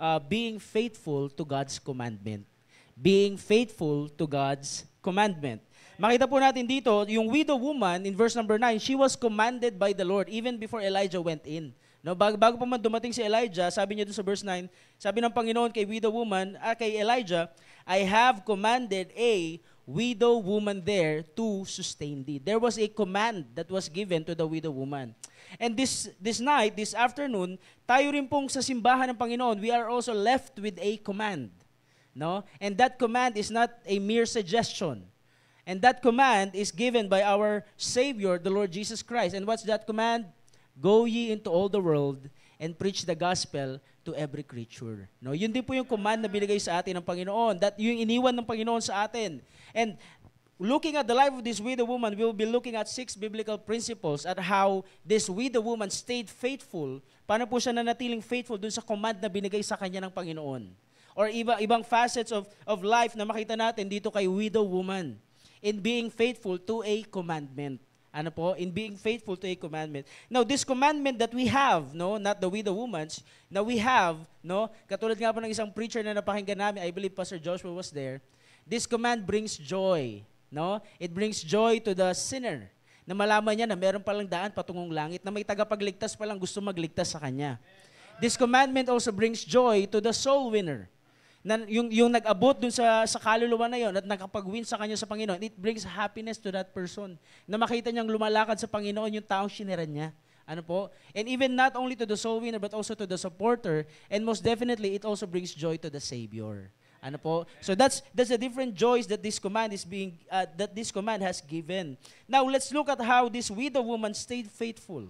being faithful to God's commandment. Being faithful to God's commandment. Makita po natin dito, yung widow woman in verse number 9, she was commanded by the Lord even before Elijah went in. No, bago pa man dumating si Elijah, sabi niya doon sa verse 9, sabi ng Panginoon kay widow woman, kay Elijah, I have commanded a widow woman there to sustain thee. There was a command that was given to the widow woman. And this night, this afternoon, tayo rin pong sa simbahan ng Panginoon, we are also left with a command. No? And that command is not a mere suggestion. And that command is given by our Savior, the Lord Jesus Christ. And what's that command? Go ye into all the world and preach the gospel to every creature. No, yun din po yung command na binigay sa atin ng Panginoon. That yung iniwan ng Panginoon sa atin. And looking at the life of this widow woman, we will be looking at 6 biblical principles at how this widow woman stayed faithful. Paano po siya nanatiling faithful dun sa command na binigay sa kanya ng Panginoon? Or ibang facets of life na makita natin dito kay widow woman. In being faithful to a commandment. Ano po? In being faithful to a commandment. Now, this commandment that we have, no, not the widow woman's, na we have, no, katulad nga po ng isang preacher na napakinggan namin, I believe Pastor Joshua was there, this command brings joy, no? It brings joy to the sinner. Na malaman niya na meron palang daan patungong langit, na may tagapagligtas palang gusto magligtas sa kanya. This commandment also brings joy to the soul winner. Na yung nag-abot dun sa kaluluwa na yon at nakapag-win sa kanya sa Panginoon, it brings happiness to that person. Na makita niyang lumalakad sa Panginoon yung taong siniran niya. Ano po? And even not only to the soul winner but also to the supporter, and most definitely it also brings joy to the Savior. Ano po? So that's the different joys that this command is that this command has given. Now let's look at how this widow woman stayed faithful.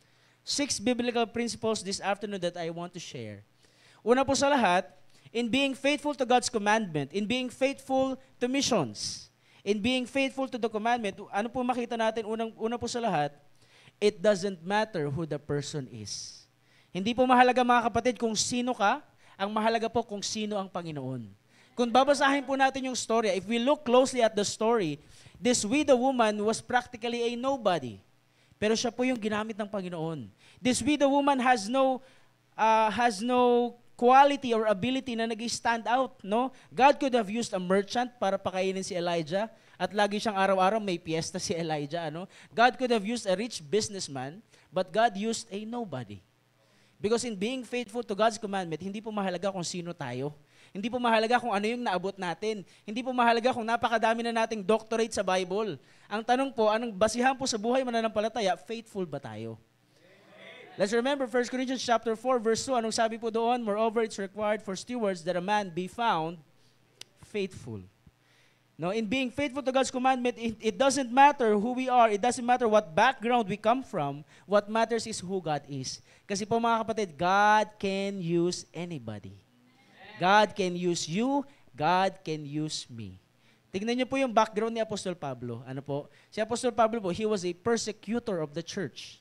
6 biblical principles this afternoon that I want to share. Una po sa lahat, in being faithful to God's commandment, in being faithful to missions, in being faithful to the commandment, ano po makita natin? Una po sa lahat, it doesn't matter who the person is. Hindi po mahalaga mga kapatid kung sino ka, ang mahalaga po kung sino ang Panginoon. Kung babasahin po natin yung story, if we look closely at the story, this widow woman was practically a nobody. Pero siya po yung ginamit ng Panginoon. This widow woman has no quality or ability na nag-stand out, no? God could have used a merchant para pakainin si Elijah at lagi siyang araw-araw may piyesta si Elijah, ano? God could have used a rich businessman, but God used a nobody. Because in being faithful to God's commandment, hindi po mahalaga kung sino tayo. Hindi po mahalaga kung ano yung naabot natin. Hindi po mahalaga kung napakadami na nating doctorate sa Bible. Ang tanong po, anong basihan po sa buhay mananampalataya, faithful ba tayo? Let's remember 1 Corinthians chapter 4 verse 2. Anong sabi po doon? Moreover, it's required for stewards that a man be found faithful. No, in being faithful to God's commandment, it doesn't matter who we are. It doesn't matter what background we come from. What matters is who God is. Kasi po mga kapatid, God can use anybody. God can use you. God can use me. Tignan niyo po yung background ni Apostol Pablo. Ano po? Si Apostol Pablo po, he was a persecutor of the church.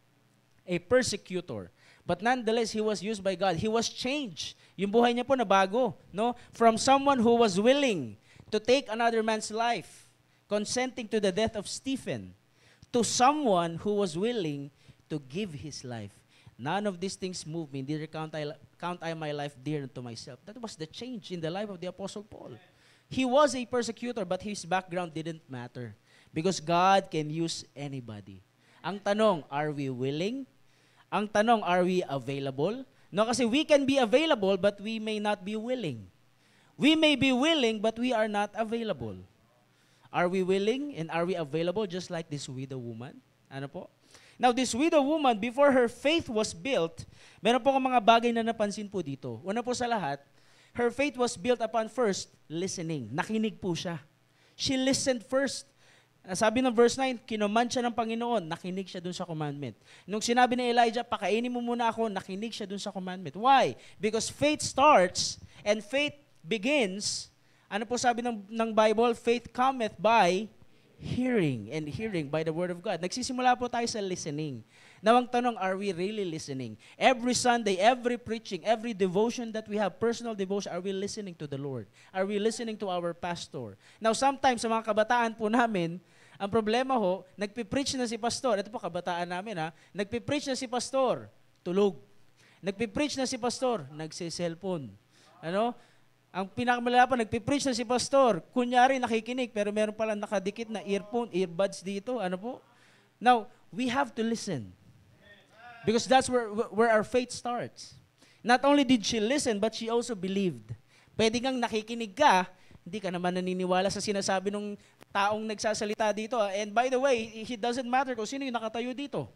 A persecutor. But nonetheless, he was used by God. He was changed. Yung buhay niya po na bago, no? From someone who was willing to take another man's life, consenting to the death of Stephen, to someone who was willing to give his life. None of these things move me. Neither count I my life dear unto myself. That was the change in the life of the Apostle Paul. He was a persecutor, but his background didn't matter. Because God can use anybody. Ang tanong, are we willing? Ang tanong, are we available? No, kasi we can be available, but we may not be willing. We may be willing, but we are not available. Are we willing and are we available just like this widow woman? Ano po? Now, this widow woman, before her faith was built, meron po mga bagay na napansin po dito. Una po sa lahat, her faith was built upon first, listening. Nakinig po siya. She listened first. Sabi ng verse 9, kinommand siya ng Panginoon, nakinig siya dun sa commandment. Nung sinabi ni Elijah, pakainin mo muna ako, nakinig siya dun sa commandment. Why? Because faith starts and faith begins. Ano po sabi ng Bible? Faith cometh by hearing, and hearing by the word of God. Nagsisimula po tayo sa listening. Now ang tanong, are we really listening? Every Sunday, every preaching, every devotion that we have, personal devotion, are we listening to the Lord? Are we listening to our pastor? Now sometimes sa mga kabataan po namin, ang problema ho, nagpipreach na si pastor, ito po kabataan namin ha, nagpipreach na si pastor, tulog. Nagpipreach na si pastor, nagse-cellphone. Ano? Ang pinakamalala pa, nagpipreach na si pastor, kunyari nakikinig, pero meron palang nakadikit na earphone, earbuds dito. Ano po? Now, we have to listen. Because that's where our faith starts. Not only did she listen, but she also believed. Pwede kang nakikinig ka, hindi ka naman naniniwala sa sinasabi ng taong nagsasalita dito. And by the way, it doesn't matter kung sino yung nakatayo dito.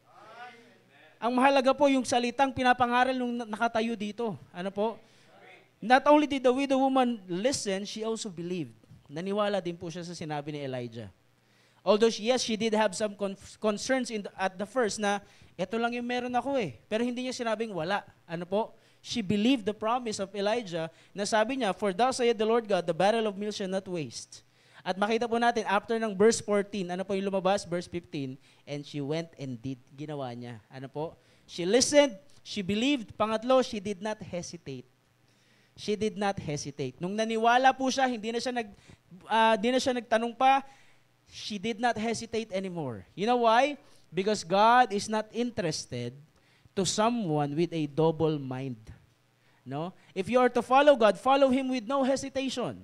Ang mahalaga po yung salitang pinapangaral ng nakatayo dito. Ano po? Not only did the widow woman listen, she also believed. Naniwala din po siya sa sinabi ni Elijah. Although, yes, she did have some concerns at the first na, ito lang yung meron ako eh. Pero hindi niya sinabing wala. Ano po? She believed the promise of Elijah na sabi niya, for thus saith the Lord God, the barrel of meal shall not waste. At makita po natin, after ng verse 14, ano po yung lumabas? Verse 15, and she went and did. Ginawa niya. Ano po? She listened, she believed. Pangatlo, she did not hesitate. She did not hesitate. Nung naniwala po siya, hindi na siya nagtanong pa, she did not hesitate anymore. You know why? Because God is not interested to someone with a double mind. No? If you are to follow God, follow Him with no hesitation.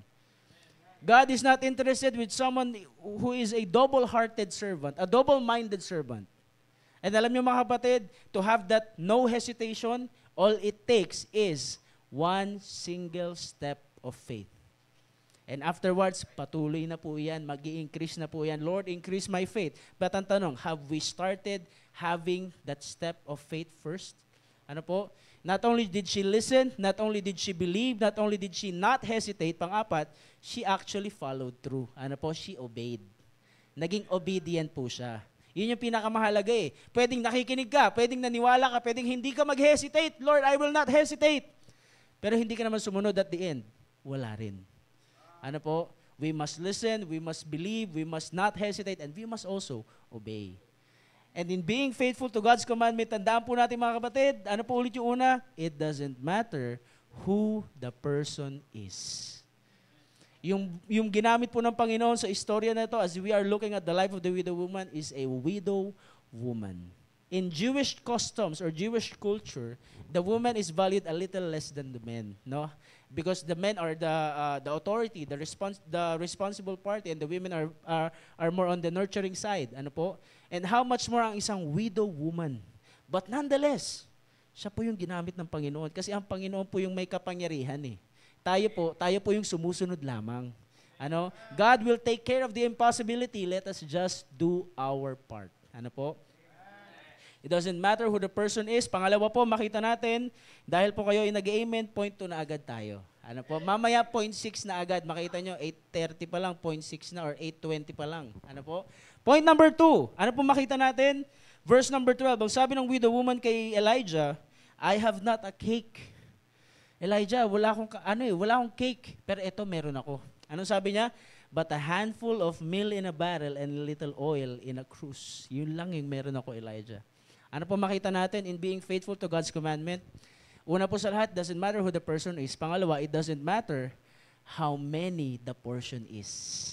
God is not interested with someone who is a double-hearted servant, a double-minded servant. And alam niyo mga kapatid, to have that no hesitation, all it takes is one single step of faith. And afterwards, patuloy na po yan, mag-i-increase na po yan. Lord, increase my faith. But ang tanong, have we started having that step of faith first? Ano po? Not only did she listen, not only did she believe, not only did she not hesitate, pang-apat, she actually followed through. Ano po? She obeyed. Naging obedient po siya. Yun yung pinakamahalaga eh. Pwedeng nakikinig ka, pwedeng naniwala ka, pwedeng hindi ka mag-hesitate. Lord, I will not hesitate. Pero hindi ka naman sumunod at the end. Wala rin. Ano po? We must listen, we must believe, we must not hesitate, and we must also obey. And in being faithful to God's commandment, tandaan po natin mga kapatid, ano po ulit yung una? It doesn't matter who the person is. Yung ginamit po ng Panginoon sa istorya na ito, as we are looking at the life of the widow woman, is a widow woman. In Jewish customs or Jewish culture, the woman is valued a little less than the men, no? Because the men are the authority, the responsible party, and the women are more on the nurturing side. Ano po? And how much more ang isang widow woman? But nonetheless, siya po yung ginamit ng Panginoon kasi ang Panginoon po yung may kapangyarihan eh. Tayo po yung sumusunod lamang. Ano? God will take care of the impossibility. Let us just do our part. Ano po? It doesn't matter who the person is. Pangalawa po, makita natin, dahil po kayo ay nag-amen, point 2 na agad tayo. Ano po? Mamaya, point 6 na agad. Makita nyo, 8:30 pa lang, point 6 na, or 8:20 pa lang. Ano po? Point number 2. Ano po makita natin? Verse number 12. Ang sabi ng widow woman kay Elijah, I have not a cake. Elijah, wala akong cake. Pero ito, meron ako. Anong sabi niya? But a handful of meal in a barrel and a little oil in a cruse. Yun lang yung meron ako, Elijah. Ano po makita natin in being faithful to God's commandment? Una po sa lahat, doesn't matter who the person is. Pangalawa, it doesn't matter how many the portion is.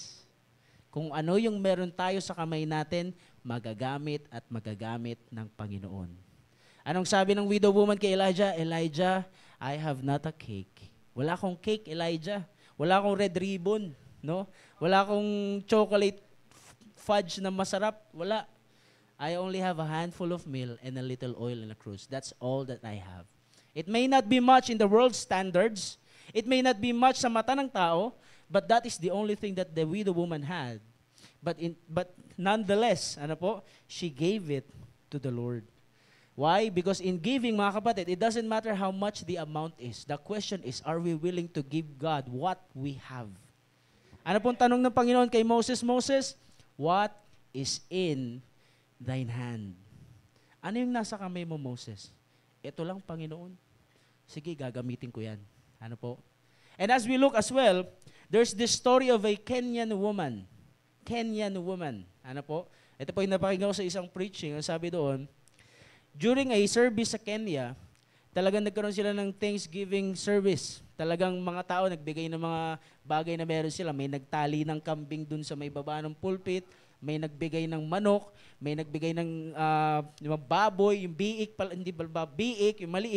Kung ano yung meron tayo sa kamay natin, magagamit at magagamit ng Panginoon. Anong sabi ng widow woman kay Elijah? Elijah, I have not a cake. Wala akong cake, Elijah. Wala akong red ribbon, no? Wala akong chocolate fudge na masarap. Wala. I only have a handful of meal and a little oil in a cruse. That's all that I have. It may not be much in the world's standards. It may not be much sa mata ng tao, but that is the only thing that the widow woman had. But nonetheless, ano po? She gave it to the Lord. Why? Because in giving, mga kapatid, it doesn't matter how much the amount is. The question is, are we willing to give God what we have? Ano pong tanong ng Panginoon kay Moses? Moses, what is in thine hand? Ano yung nasa kamay mo, Moses? Ito lang, Panginoon. Sige, gagamitin ko yan. Ano po? And as we look as well, there's this story of a Kenyan woman. Kenyan woman. Ano po? Ito po yung napakinggan ko sa isang preaching. Ang sabi doon, during a service sa Kenya, talagang nagkaroon sila ng Thanksgiving service. Talagang mga tao nagbigay ng mga bagay na meron sila. May nagtali ng kambing dun sa may baba ng pulpit, may nagbigay ng manok, may nagbigay ng yung baboy, yung biik, hindi biik, yung maliit,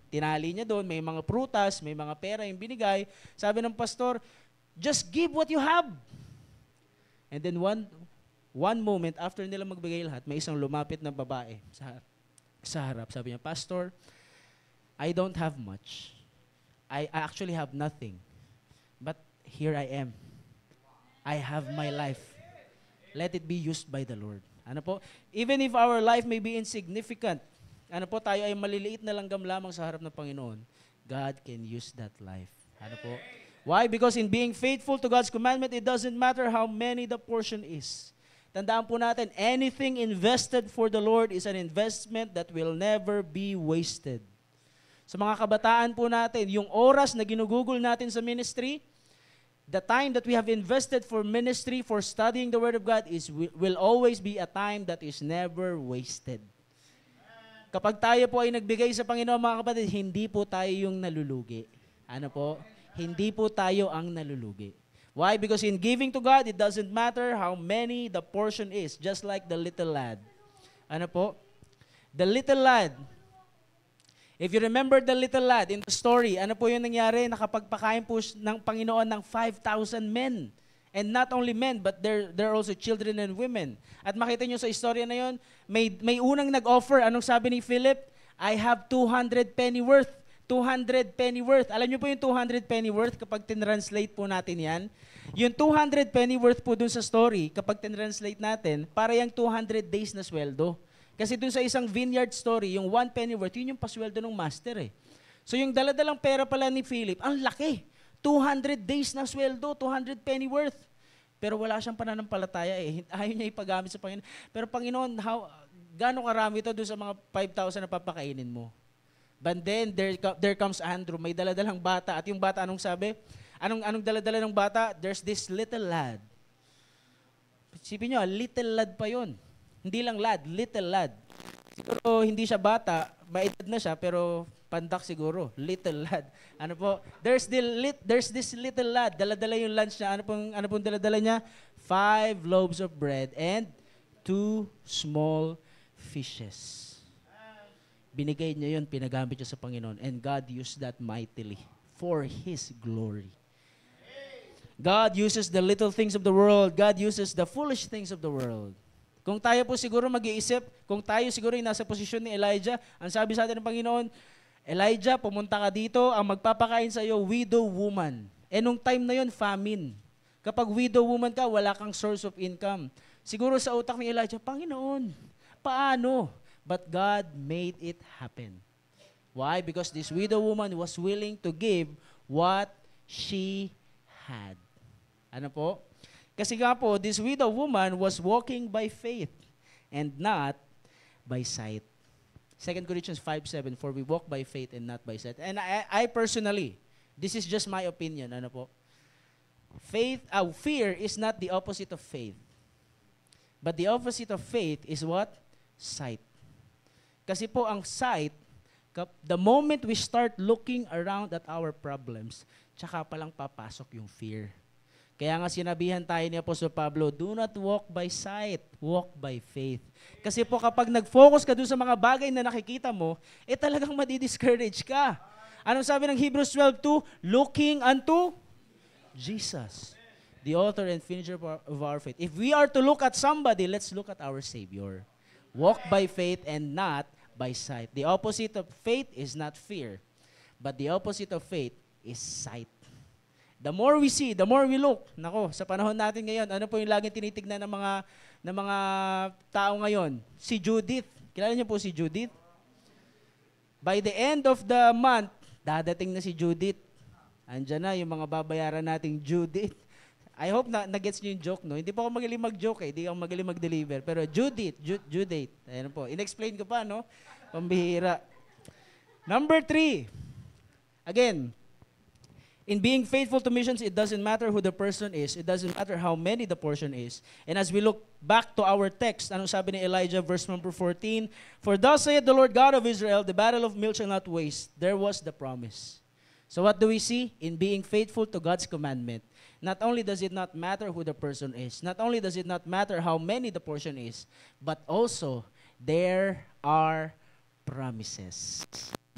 tinali niya doon, may mga prutas, may mga pera yung binigay. Sabi ng pastor, just give what you have. And then one moment after nila magbigay lahat, may isang lumapit na babae sa harap. Sabi niya, Pastor, I don't have much. I actually have nothing. But here I am. I have my life. Let it be used by the Lord. Ano po? Even if our life may be insignificant, ano po, tayo ay maliliit na langgam lamang sa harap ng Panginoon, God can use that life. Ano po? Why? Because in being faithful to God's commandment, it doesn't matter how many the portion is. Tandaan po natin, anything invested for the Lord is an investment that will never be wasted. Sa mga kabataan po natin, yung oras na ginugugol natin sa ministry, the time that we have invested for ministry, for studying the Word of God, will always be a time that is never wasted. Kapag tayo po ay nagbigay sa Panginoon, mga kapatid, hindi po tayo yung nalulugi. Ano po? Hindi po tayo ang nalulugi. Why? Because in giving to God, it doesn't matter how many the portion is, just like the little lad. Ano po? The little lad. If you remember the little lad in the story, ano po yung nangyari? Nakapagpakain po ng Panginoon ng 5,000 men. And not only men, but there are also children and women. At makita nyo sa istorya na yun, may unang nag-offer. Anong sabi ni Philip? I have 200 penny worth. 200 penny worth. Alam niyo po yung 200 penny worth kapag tinranslate po natin yan? Yung 200 penny worth po dun sa story, kapag tinranslate natin, para yung 200 days na sweldo. Kasi dun sa isang vineyard story, yung 1 penny worth, yun yung pasweldo ng master eh. So yung daladalang pera pala ni Philip, ang laki. 200 days na sweldo, 200 penny worth. Pero wala siyang pananampalataya eh. Ayaw niya ipagamit sa Panginoon. Pero Panginoon, gaano karami ito dun sa mga 5,000 na papakainin mo? But then, there comes Andrew, may daladalang bata. At yung bata, anong sabi? Anong daladala ng bata? There's this little lad. Isipin nyo, little lad pa yon. Hindi lang lad, little lad. Siguro hindi siya bata, maedad na siya, pero pandak siguro, little lad. Ano po? There's this little lad, daladala yung lunch niya. Ano pong daladala niya? 5 loaves of bread and 2 small fishes. Binigay niya yun, pinagamit niya sa Panginoon. And God used that mightily for His glory. God uses the little things of the world. God uses the foolish things of the world. Kung tayo po siguro mag-iisip, kung tayo siguro yung nasa posisyon ni Elijah, ang sabi sa atin ng Panginoon, Elijah, pumunta ka dito, ang magpapakain sa iyo, widow woman. Eh nung time na yun, famine. Kapag widow woman ka, wala kang source of income. Siguro sa utak ni Elijah, Panginoon, paano? But God made it happen. Why? Because this widow woman was willing to give what she had. Ano po? Kasi nga po, this widow woman was walking by faith and not by sight. 2 Corinthians 5:7, for we walk by faith and not by sight. And I personally, this is just my opinion, ano po? Fear is not the opposite of faith. But the opposite of faith is what? Sight. Kasi po ang sight, the moment we start looking around at our problems, tsaka palang papasok yung fear. Kaya nga sinabihan tayo ni Apostol Pablo, do not walk by sight, walk by faith. Kasi po kapag nag-focus ka dun sa mga bagay na nakikita mo, talagang madi-discourage ka. Anong sabi ng Hebrews 12:2? Looking unto Jesus, the author and finisher of our faith. If we are to look at somebody, let's look at our Savior. Walk by faith and not by sight. The opposite of faith is not fear, but the opposite of faith is sight. The more we see, the more we look. Nako, sa panahon natin ngayon, ano po yung laging tinitignan ng mga tao ngayon? Si Judith. Kilala niyo po si Judith? By the end of the month, dadating na si Judith. Andiyan na yung mga babayaran nating Judith. I hope na-gets niyo yung joke, no? Hindi po ako magaling mag-joke eh. Hindi ako magaling mag-deliver. Pero Judith. Ayan po. In-explain ko pa, no? Pambihira. Number 3. Again, in being faithful to missions, it doesn't matter who the person is. It doesn't matter how many the portion is. And as we look back to our text, anong sabi ni Elijah, verse number 14? For thus saith the Lord God of Israel, the battle of milk shall not waste. There was the promise. So what do we see? In being faithful to God's commandment, not only does it not matter who the person is, not only does it not matter how many the portion is, but also there are promises.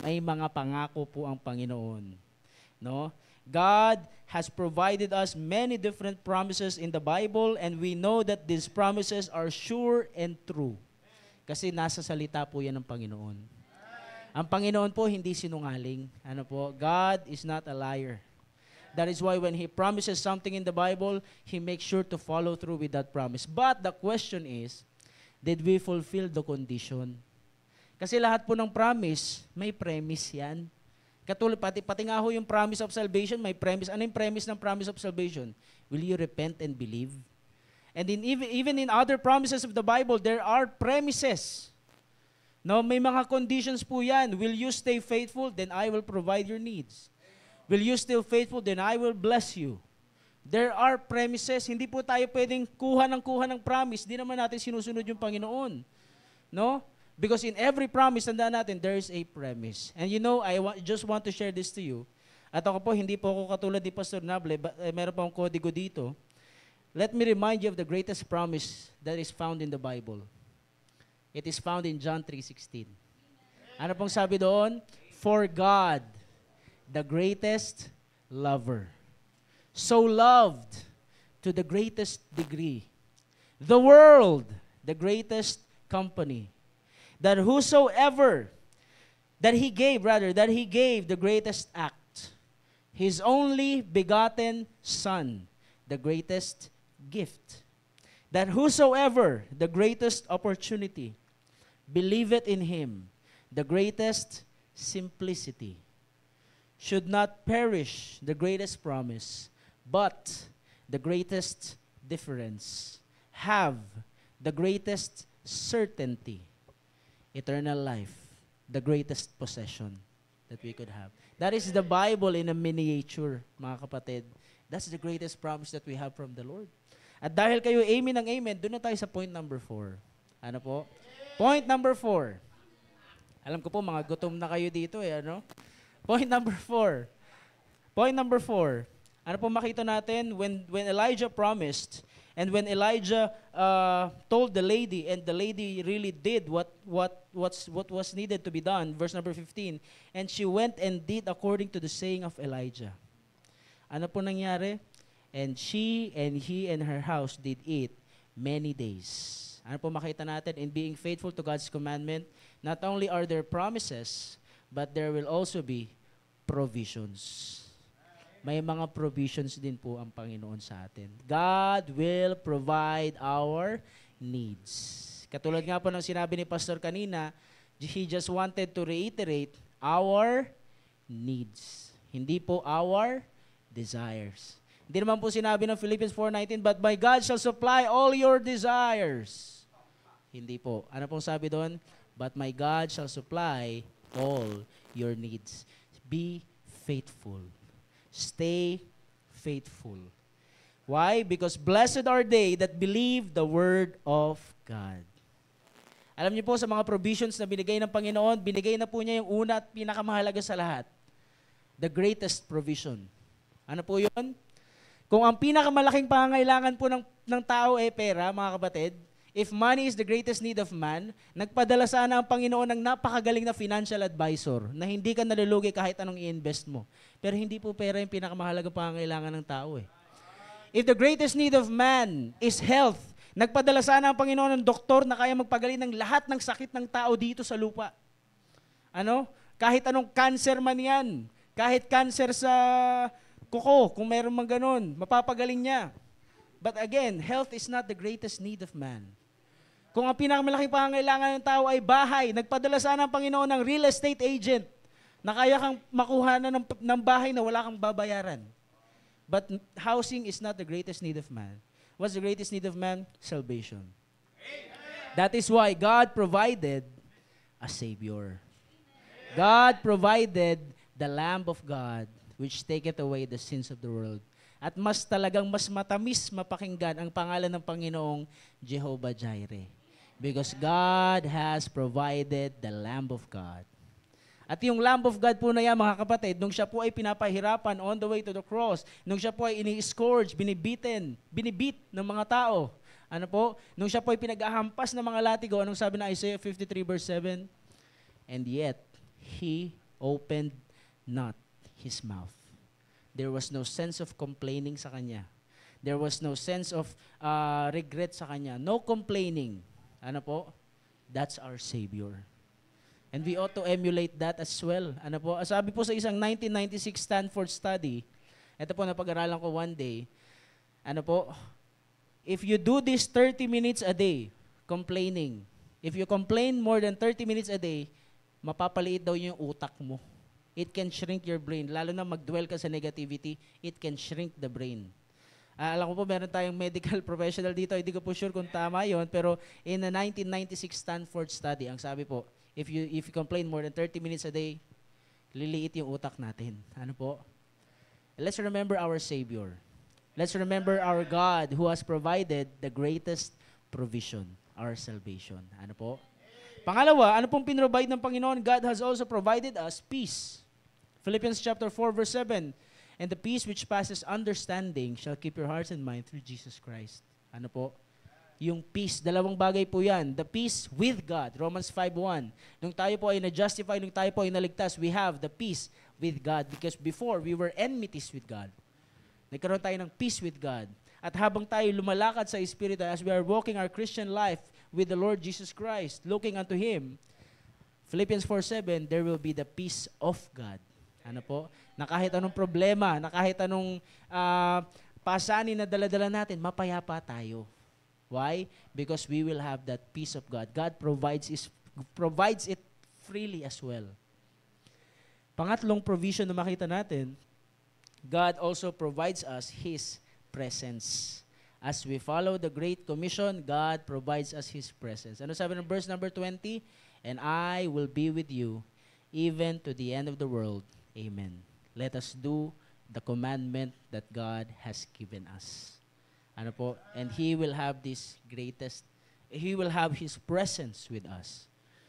may mga pangako po ang Panginoon. No? God has provided us many different promises in the Bible, and we know that these promises are sure and true. Kasi nasa salita po yan ng Panginoon. Ang Panginoon po hindi sinungaling. Ano po? God is not a liar. That is why when He promises something in the Bible, He makes sure to follow through with that promise. But the question is, did we fulfill the condition? Kasi lahat po ng promise, may premise yan. Katulad, pati nga ho yung promise of salvation, may premise. Ano yung premise ng promise of salvation? Will you repent and believe? And even in other promises of the Bible, there are premises. No, may mga conditions po yan. Will you stay faithful? Then I will provide your needs. Will you still faithful? Then I will bless you. There are premises. Hindi po tayo pwedeng kuha ng promise. Di naman natin sinusunod yung Panginoon. No? Because in every promise, tandaan natin, there is a premise. And you know, just want to share this to you. At ako po, hindi po ako katulad ni Pastor Nable, meron pa akong kodigo dito. Let me remind you of the greatest promise that is found in the Bible. It is found in John 3:16. Ano pong sabi doon? For God, the greatest lover, so loved to the greatest degree, the world, the greatest company, that He gave the greatest act, His only begotten Son, the greatest gift, that whosoever, the greatest opportunity, believeth in Him, the greatest simplicity, should not perish, the greatest promise, but the greatest difference, have the greatest certainty, eternal life, the greatest possession that we could have. That is the Bible in a miniature, mga kapatid. That's the greatest promise that we have from the Lord. At dahil kayo amen ng amen, doon na tayo sa point number 4. Ano po? Point number 4. Alam ko po, mga gutom na kayo dito ano? Point number 4. Point number 4. Ano po makita natin? When Elijah promised, and when Elijah told the lady, and the lady really did what was needed to be done, verse number 15, and she went and did according to the saying of Elijah. Ano po nangyari? And she and he and her house did eat many days. Ano po makita natin? In being faithful to God's commandment, not only are there promises, but there will also be provisions. May mga provisions din po ang Panginoon sa atin. God will provide our needs. Katulad nga po ng sinabi ni Pastor kanina, he just wanted to reiterate our needs. Hindi po our desires. Hindi naman po sinabi ng Philippians 4:19, but my God shall supply all your desires. Hindi po. Ano pong sabi doon? But my God shall supply all your needs. Be faithful. Stay faithful. Why? Because blessed are they that believe the word of God. Alam niyo po, sa mga provisions na binigay ng Panginoon, binigay na po niya yung una at pinakamahalaga sa lahat. The greatest provision. Ano po yun? Kung ang pinakamalaking pangangailangan po ng tao ay pera, mga kapatid, if money is the greatest need of man, nagpadala sana ang Panginoon ng napakagaling na financial advisor na hindi ka nalulugi kahit anong i-invest mo. Pero hindi po pera yung pinakamahalagang pangangailangan ng tao eh. If the greatest need of man is health, nagpadala sana ang Panginoon ng doktor na kaya magpagaling ng lahat ng sakit ng tao dito sa lupa. Ano? Kahit anong cancer man yan. Kahit cancer sa kuko, kung mayroon mang ganun, mapapagaling niya. But again, health is not the greatest need of man. Kung ang pinakamalaking pangangailangan ng tao ay bahay, nagpadala sana ang Panginoon ng real estate agent na kaya kang makuha na ng bahay na wala kang babayaran. But housing is not the greatest need of man. What's the greatest need of man? Salvation. That is why God provided a Savior. God provided the Lamb of God which taketh away the sins of the world. At mas matamis mapakinggan ang pangalan ng Panginoong Jehovah Jireh. Because God has provided the Lamb of God. At yung Lamb of God po na yan, mga kapatid, nung siya po ay pinapahirapan on the way to the cross, nung siya po ay ini-scourge, binibit ng mga tao, ano po, nung siya po ay pinag-ahampas ng mga latigo, anong sabi na Isaiah 53 verse 7? And yet, He opened not his mouth. There was no sense of complaining sa kanya. There was no sense of regret sa kanya. No complaining. Ano po? That's our Savior. And we ought to emulate that as well. Ano po? Sabi po sa isang 1996 Stanford study, ito po napag-aralan ko one day, ano po? If you do this 30 minutes a day, complaining, if you complain more than 30 minutes a day, mapapaliit daw yung utak mo. It can shrink your brain. Lalo na mag-dwell ka sa negativity, it can shrink the brain. Alam ko po, meron tayong medical professional dito. Hindi ko po sure kung tama yon, pero in a 1996 Stanford study, ang sabi po, if you complain more than 30 minutes a day, liliit yung utak natin. Ano po? Let's remember our Savior. Let's remember our God who has provided the greatest provision, our salvation. Ano po? Pangalawa, ano pong pinrovide ng Panginoon? God has also provided us peace. Philippians chapter 4 verse 7, and the peace which passes understanding shall keep your hearts and mind through Jesus Christ. Ano po? Yung peace, dalawang bagay po yan. The peace with God, Romans 5:1. Nung tayo po ay na-justify, nung tayo po ay naligtas, we have the peace with God because before we were enmities with God. Nagkaroon tayo ng peace with God. At habang tayo lumalakad sa Espiritu, as we are walking our Christian life with the Lord Jesus Christ, looking unto Him, Philippians 4:7, there will be the peace of God. Ano po? Na kahit anong problema, na kahit anong pasanin na daladala natin, mapayapa tayo. Why? Because we will have that peace of God. God provides it freely as well. Pangatlong provision na makita natin, God also provides us His presence. As we follow the Great Commission, God provides us His presence. Ano sabi ng verse number 20? And I will be with you even to the end of the world. Amen. Let us do the commandment that God has given us. Ano po? And He will have He will have His presence with us.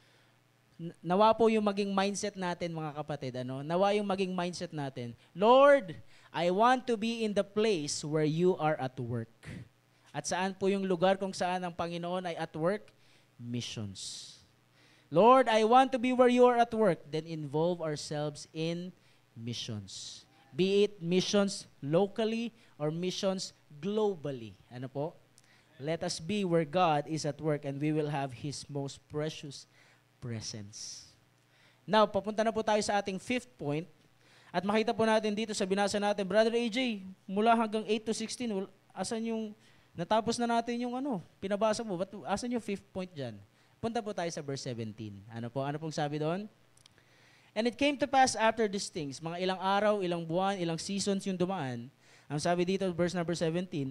Nawa po yung maging mindset natin, mga kapatid, nawa yung maging mindset natin, Lord, I want to be in the place where you are at work. At saan po yung lugar kung saan ang Panginoon ay at work? Missions. Lord, I want to be where you are at work. Then involve ourselves in missions. Be it missions locally or missions globally. Ano po? Let us be where God is at work and we will have His most precious presence. Now, papunta na po tayo sa ating fifth point. At makita po natin dito sa binasa natin, Brother AJ, mula hanggang 8 to 16, asan yung, natapos na natin yung pinabasa mo, asan yung fifth point dyan? Punta po tayo sa verse 17. Ano pong sabi doon? And it came to pass after these things, mga ilang araw, ilang buwan, ilang seasons yung dumaan. Ang sabi dito, verse number 17,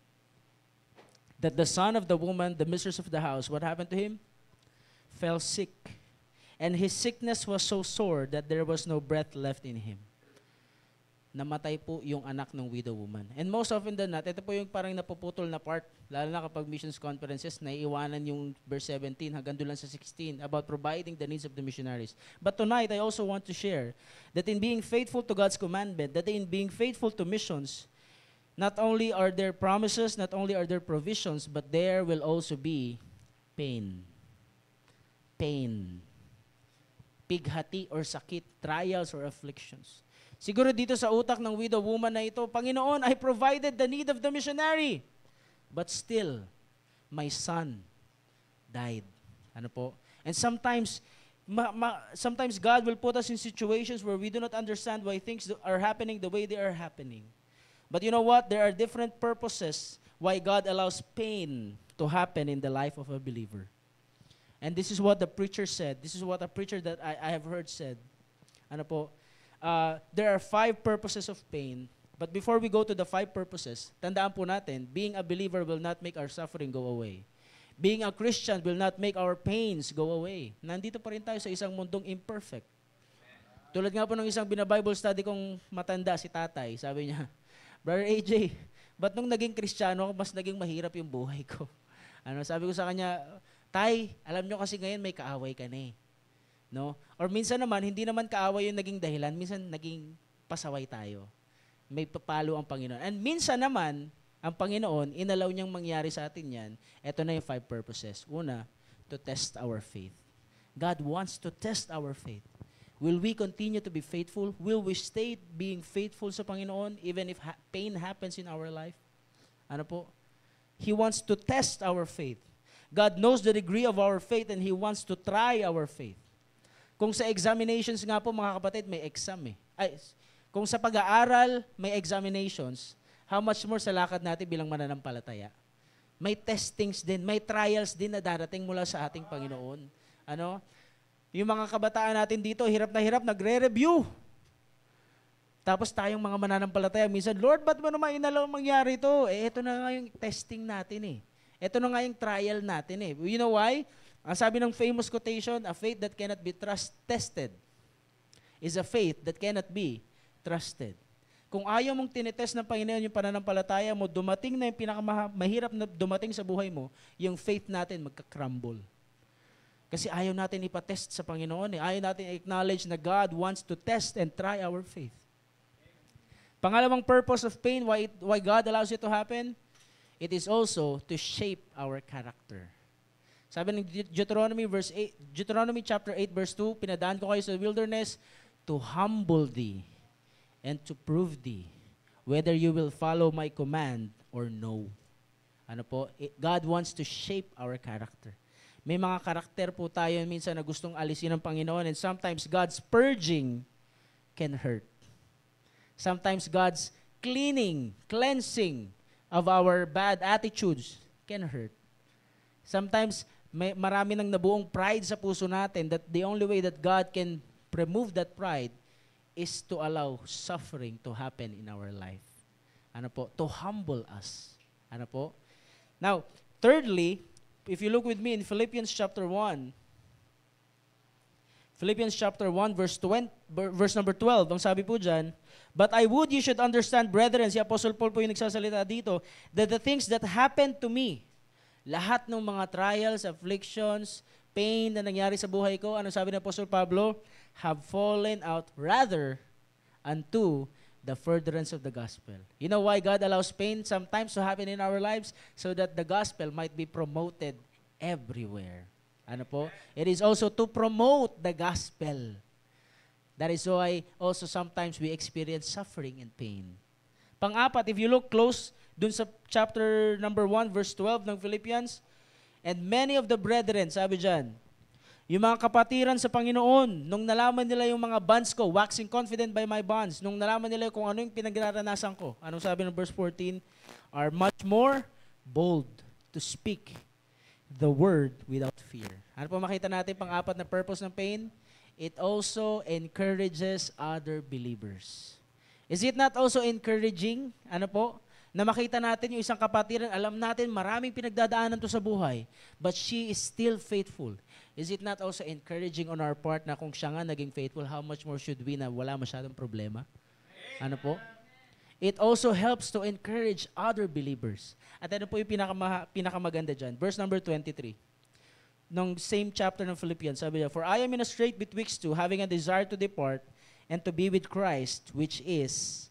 that the son of the woman, the mistress of the house, what happened to him? Fell sick. And his sickness was so sore that there was no breath left in him. Namatay po yung anak ng widow woman. And most often than not, ito po yung parang napuputol na part, lalo na kapag missions conferences, naiiwanan yung verse 17 hanggang doon lang sa 16 about providing the needs of the missionaries. But tonight, I also want to share that in being faithful to God's commandment, that in being faithful to missions, not only are there promises, not only are there provisions, but there will also be pain. Pain. Pighati or sakit, trials or afflictions. Siguro dito sa utak ng widow woman na ito, Panginoon, I provided the need of the missionary. But still, my son died. Ano po? And sometimes God will put us in situations where we do not understand why things are happening the way they are happening. But you know what? There are different purposes why God allows pain to happen in the life of a believer. And this is what the preacher said. This is what a preacher that I have heard said. Ano po? There are 5 purposes of pain. But before we go to the 5 purposes, tandaan po natin, being a believer will not make our suffering go away. Being a Christian will not make our pains go away. Nandito pa rin tayo sa isang mundong imperfect. Tulad nga po ng isang bina-Bible study kong matanda, si tatay, sabi niya, Brother AJ, ba't nung naging Kristiyano ako, mas naging mahirap yung buhay ko? Sabi ko sa kanya, Tay, alam nyo kasi ngayon may kaaway ka na eh. No? Or minsan naman, hindi naman kaaway yung naging dahilan, minsan naging pasaway tayo. May papalo ang Panginoon. And minsan naman, ang Panginoon, inalaw niyang mangyari sa atin yan. Ito na yung 5 purposes. Una, to test our faith. God wants to test our faith. Will we continue to be faithful? Will we stay being faithful sa Panginoon even if pain happens in our life? Ano po? He wants to test our faith. God knows the degree of our faith and He wants to try our faith. Kung sa examinations nga po, mga kapatid, may exam eh. Kung sa pag-aaral, may examinations, how much more sa lakad natin bilang mananampalataya? May testings din, may trials din na darating mula sa ating Panginoon. Ano? Yung mga kabataan natin dito, hirap na hirap, nagre-review. Tapos tayong mga mananampalataya, minsan, Lord, ba't mo naman inalaw mangyari ito? Ito na nga yung testing natin eh. Ito na nga yung trial natin eh. You know why? Ang sabi ng famous quotation, a faith that cannot be tested is a faith that cannot be trusted. Kung ayaw mong tinetest ng Panginoon yung pananampalataya mo, dumating na yung pinakamahirap na dumating sa buhay mo, yung faith natin magka-crumble. Kasi ayaw natin ipatest sa Panginoon. Ayaw natin acknowledge na God wants to test and try our faith. Pangalawang purpose of pain, why God allows it to happen, it is also to shape our character. Sabi ng Deuteronomy chapter 8 verse 2, pinadaan ko kayo sa wilderness to humble thee and to prove thee whether you will follow my command or no. Ano po? God wants to shape our character. May mga karakter po tayo minsan na gustong alisin ng Panginoon, and sometimes God's purging can hurt. Sometimes God's cleansing of our bad attitudes can hurt. Sometimes marami nang nabuong pride sa puso natin that the only way that God can remove that pride is to allow suffering to happen in our life. Ano po? To humble us. Ano po? Now, thirdly, if you look with me in Philippians chapter 1 verse number 12, ang sabi po dyan, but I would you should understand, brethren, si Apostle Paul po yung nagsasalita dito, that the things that happened to me, lahat ng mga trials, afflictions, pain na nangyari sa buhay ko, ano sabi ng Apostle Pablo? Have fallen out rather unto the furtherance of the gospel. You know why God allows pain sometimes to happen in our lives? So that the gospel might be promoted everywhere. Ano po? It is also to promote the gospel. That is why also sometimes we experience suffering and pain. Pang-apat, if you look close dun sa chapter number 1 verse 12 ng Philippians, and many of the brethren, sabi dyan, yung mga kapatiran sa Panginoon, nung nalaman nila yung mga bonds ko, waxing confident by my bonds, nung nalaman nila kung ano yung pinagraranasan ko, anong sabi ng verse 14? Are much more bold to speak the word without fear. Ano po makita natin pang-apat na purpose ng pain? It also encourages other believers. Is it not also encouraging, ano po, na makita natin yung isang kapatiran, alam natin maraming pinagdadaanan to sa buhay, but she is still faithful. Is it not also encouraging on our part na kung siya nga naging faithful, how much more should we na wala masyadong problema? Ano po? It also helps to encourage other believers. At ano po yung pinakamaganda dyan? Verse number 23. Nung same chapter ng Philippians, sabi niya, for I am in a strait betwixt two, having a desire to depart and to be with Christ, which is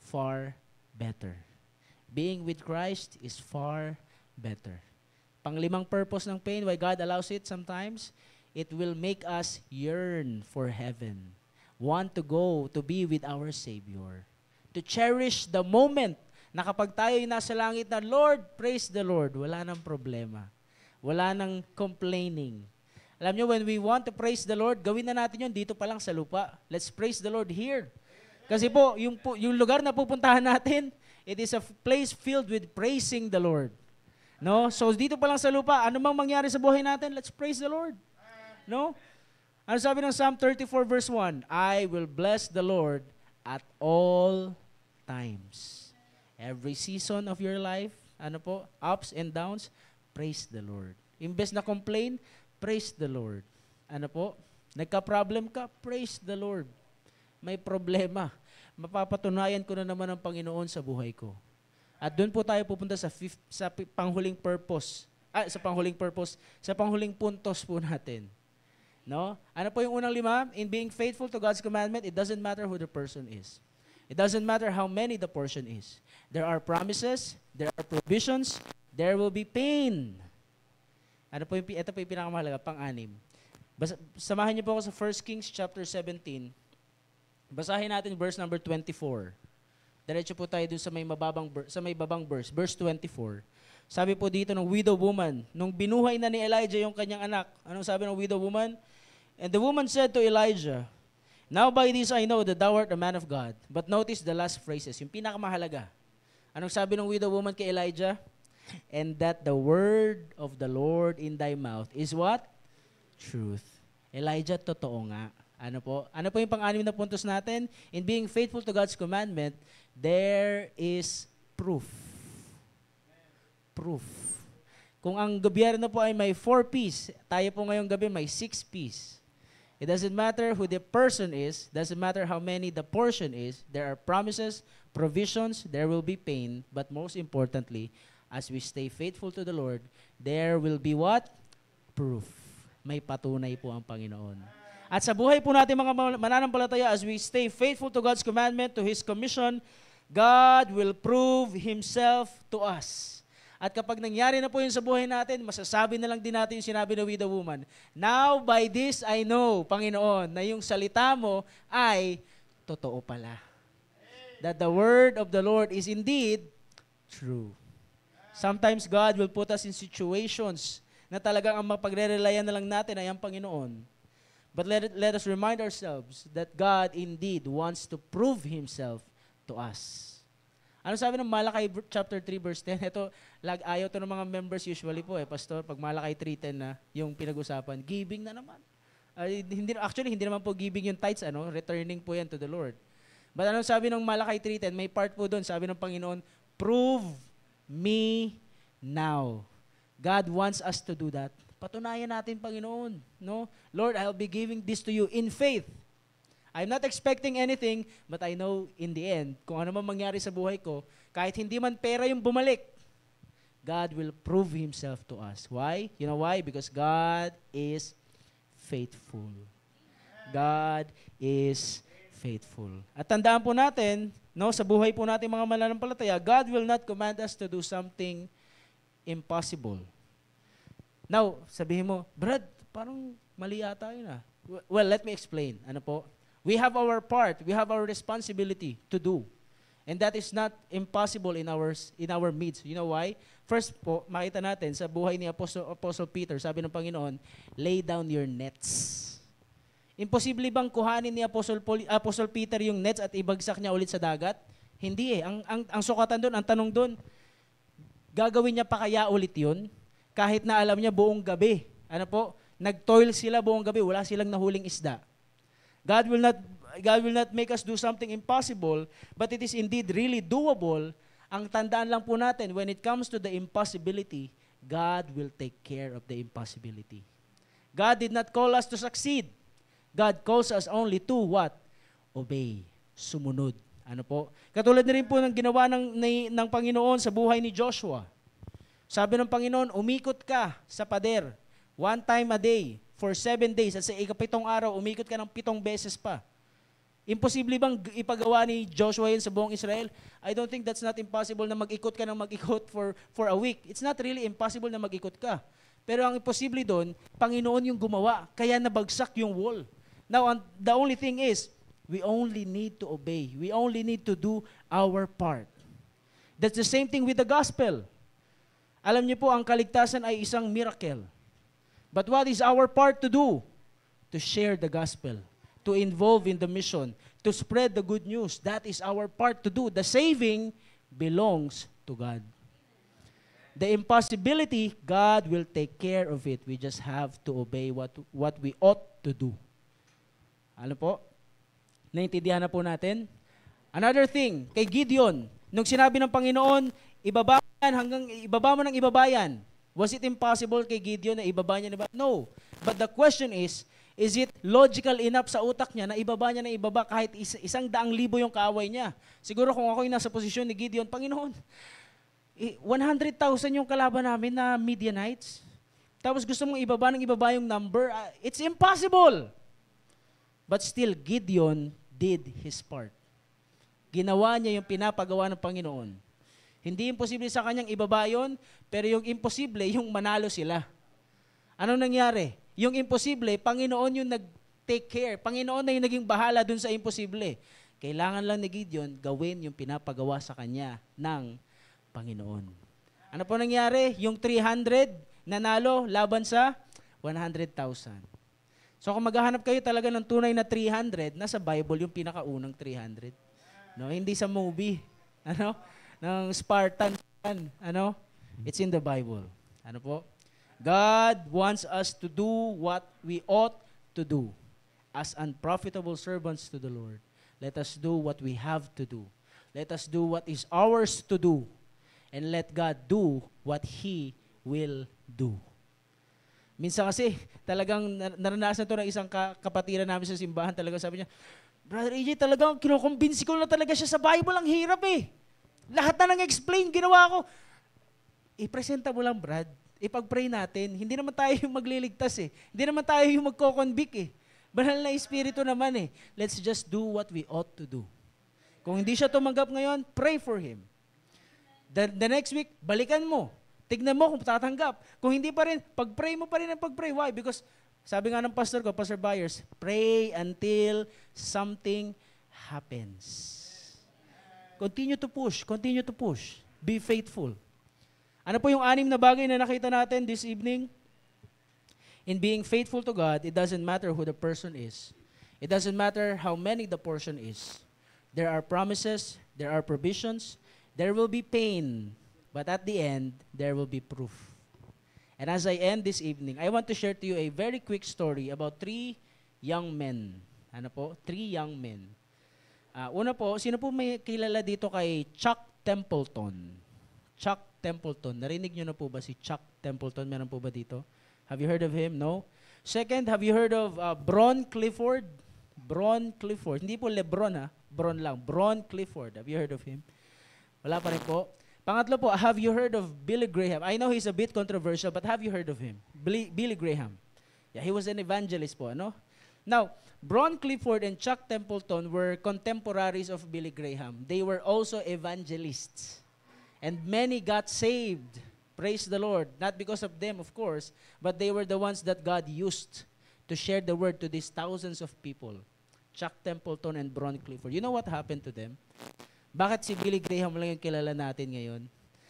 far better. Being with Christ is far better. Panglimang purpose ng pain, why God allows it sometimes, it will make us yearn for heaven. Want to go to be with our Savior. To cherish the moment na kapag tayo'y nasa langit na, Lord, praise the Lord, wala nang problema. Wala nang complaining. Alam nyo, when we want to praise the Lord, gawin na natin yun dito pa lang sa lupa. Let's praise the Lord here. Kasi po, yung lugar na pupuntahan natin, it is a place filled with praising the Lord. No? So dito pa lang sa lupa, ano mang mangyari sa buhay natin, let's praise the Lord. No? Ano sabi ng Psalm 34 verse 1? I will bless the Lord at all times. Every season of your life, ano po, ups and downs, praise the Lord. Imbes na complain, praise the Lord. Ano po? Nagka-problem ka, praise the Lord. May problema. Mapapatunayan ko na naman ang Panginoon sa buhay ko. At doon po tayo pupunta sa panghuling purpose. Sa panghuling puntos po natin. No? Ano po yung unang 5? In being faithful to God's commandment, it doesn't matter who the person is. It doesn't matter how many the portion is. There are promises, there are provisions, there will be pain. Ito po yung pinakamahalaga, pang-6. Samahan niyo po ako sa 1 Kings chapter 17. Basahin natin verse number 24. Diretso po tayo dun sa may babang verse, verse 24. Sabi po dito ng widow woman, nung binuhay na ni Elijah yung kanyang anak, anong sabi ng widow woman? And the woman said to Elijah, "Now by this I know that thou art a man of God." But notice the last phrases, yung pinakamahalaga. Anong sabi ng widow woman kay Elijah? And that the word of the Lord in thy mouth is what? Truth. Elijah, totoo nga. Ano po? Ano po yung pang-anim na puntos natin? In being faithful to God's commandment, there is proof. Proof. Kung ang gobyerno po ay may 4 P's, tayo po ngayong gabi may 6 P's. It doesn't matter who the person is, doesn't matter how many the portion is, there are promises, provisions, there will be pain, but most importantly, as we stay faithful to the Lord, there will be what? Proof. May patunay po ang Panginoon. At sa buhay po natin mga mananampalataya, as we stay faithful to God's commandment, to His commission, God will prove Himself to us. At kapag nangyari na po yun sa buhay natin, masasabi na lang din natin yung sinabi ng widow woman, "Now by this I know, Panginoon, na yung salita mo ay totoo pala. That the word of the Lord is indeed true." Sometimes God will put us in situations na talagang ang mapagre-relayan na lang natin ay ang Panginoon. But let us remind ourselves that God indeed wants to prove Himself to us. Ano sabi ng Malakay chapter 3 verse 10? Ito, ayaw to ng mga members usually po Pastor, pag Malakay 3:10 na yung pinag-usapan, giving na naman. Hindi naman po giving yung tithes, returning po yan to the Lord. But ano sabi ng Malakay 3:10? May part po doon, sabi ng Panginoon, prove me now. God wants us to do that. Patunayan natin, Panginoon. No? Lord, I'll be giving this to you in faith. I'm not expecting anything, but I know in the end, kung ano man mangyari sa buhay ko, kahit hindi man pera yung bumalik, God will prove Himself to us. Why? You know why? Because God is faithful. God is faithful. At tandaan po natin, sa buhay po natin mga mananampalataya, God will not command us to do something impossible. Now, sabihin mo, Brad, parang mali yata yun . Well, let me explain. Ano po? We have our part, we have our responsibility to do. And that is not impossible in our midst. You know why? First po, makita natin sa buhay ni Apostle Peter, sabi ng Panginoon, lay down your nets. Imposible bang kuhanin ni Apostle Peter yung nets at ibagsak niya ulit sa dagat? Hindi . Ang sukatan doon, ang tanong doon, gagawin niya pa kaya ulit yun? Kahit na alam niya buong gabi. Nag-toil sila buong gabi, wala silang nahuling isda. God will not make us do something impossible, but it is indeed really doable. Ang tandaan lang po natin, when it comes to the impossibility, God will take care of the impossibility. God did not call us to succeed. God calls us only to what? Obey. Sumunod. Katulad na rin po ng ginawa ng Panginoon sa buhay ni Joshua. Sabi ng Panginoon, umikot ka sa pader 1 time a day for 7 days at sa ika-7 araw, umikot ka ng 7 beses pa. Imposible bang ipagawa ni Joshua yun sa buong Israel? I don't think that's not impossible na mag-ikot ka ng mag-ikot for a week. It's not really impossible na mag-ikot ka. Pero ang imposible doon, Panginoon yung gumawa, kaya nabagsak yung wall. Now, the only thing is, we only need to obey. We only need to do our part. That's the same thing with the gospel. Alam niyo po, ang kaligtasan ay isang miracle. But what is our part to do? To share the gospel, to involve in the mission, to spread the good news. That is our part to do. The saving belongs to God. The impossibility, God will take care of it. We just have to obey what we ought to do. Ano po? Naintindihan na po natin? Another thing, kay Gideon, nung sinabi ng Panginoon, ibaba mo ng ibabayan. Was it impossible kay Gideon na ibaba niya? No. But the question is it logical enough sa utak niya na ibaba niya na ibaba kahit 100,000 yung kaaway niya? Siguro kung ako yung nasa posisyon ni Gideon, Panginoon, 100,000 yung kalaban namin na Midianites. Tapos gusto mong ibaba yung number. It's impossible. But still, Gideon did his part. Ginawa niya yung pinapagawa ng Panginoon. Hindi imposible sa kanyang ibaba yun, pero yung imposible, yung manalo sila. Anong nangyari? yung imposible, Panginoon yung nag-take care. Panginoon na yung naging bahala dun sa imposible. Kailangan lang ni Gideon gawin yung pinapagawa sa kanya ng Panginoon. Ano po nangyari? Yung 300 nanalo laban sa 100,000. So kung maghahanap kayo talaga ng tunay na 300, nasa Bible yung pinakaunang 300. No, hindi sa movie. Ano? Ng Spartan. Ano? It's in the Bible. Ano po? God wants us to do what we ought to do as unprofitable servants to the Lord. Let us do what we have to do. Let us do what is ours to do. And let God do what He will do. Minsan kasi, talagang naranasan to ng isang kapatiran namin sa simbahan. Talagang sabi niya, Brother AJ, talagang kinukumbinsi ko na talaga siya sa Bible. Ang hirap eh. Lahat na nang explain, ginawa ko. I-presenta mo lang, Brad. Ipag-pray natin. Hindi naman tayo yung magliligtas eh. Hindi naman tayo yung magko-convict eh. Banal na Espiritu naman eh. Let's just do what we ought to do. Kung hindi siya tumanggap ngayon, pray for him. The next week, balikan mo. Tignan mo kung tatanggap. Kung hindi pa rin, pag-pray mo pa rin ang pag-pray. Why? Because sabi nga ng pastor ko, Pastor Byers, pray until something happens. Continue to push. Continue to push. Be faithful. Ano po yung 6 na bagay na nakita natin this evening? In being faithful to God, it doesn't matter who the person is. It doesn't matter how many the portion is. There are promises, there are provisions, there will be pain, but at the end, there will be proof. And as I end this evening, I want to share to you a very quick story about 3 young men. Ano po? 3 young men. Una po, sino po may kilala dito kay Chuck Templeton? Chuck Templeton. Narinig nyo na po ba si Chuck Templeton? Meron po ba dito? Have you heard of him? No? Second, have you heard of Bron Clifford? Bron Clifford. Hindi po Lebron ha. Bron lang. Bron Clifford. Have you heard of him? Wala pa rin po. Pangatlo po, have you heard of Billy Graham? I know he's a bit controversial, but have you heard of him? Billy Graham. Yeah, he was an evangelist po, ano? Now, Bron Clifford and Chuck Templeton were contemporaries of Billy Graham. They were also evangelists. And many got saved. Praise the Lord. Not because of them, of course, but they were the ones that God used to share the word to these thousands of people. Chuck Templeton and Bron Clifford. You know what happened to them? Bakit si Billy Graham lang yung kilala natin ngayon?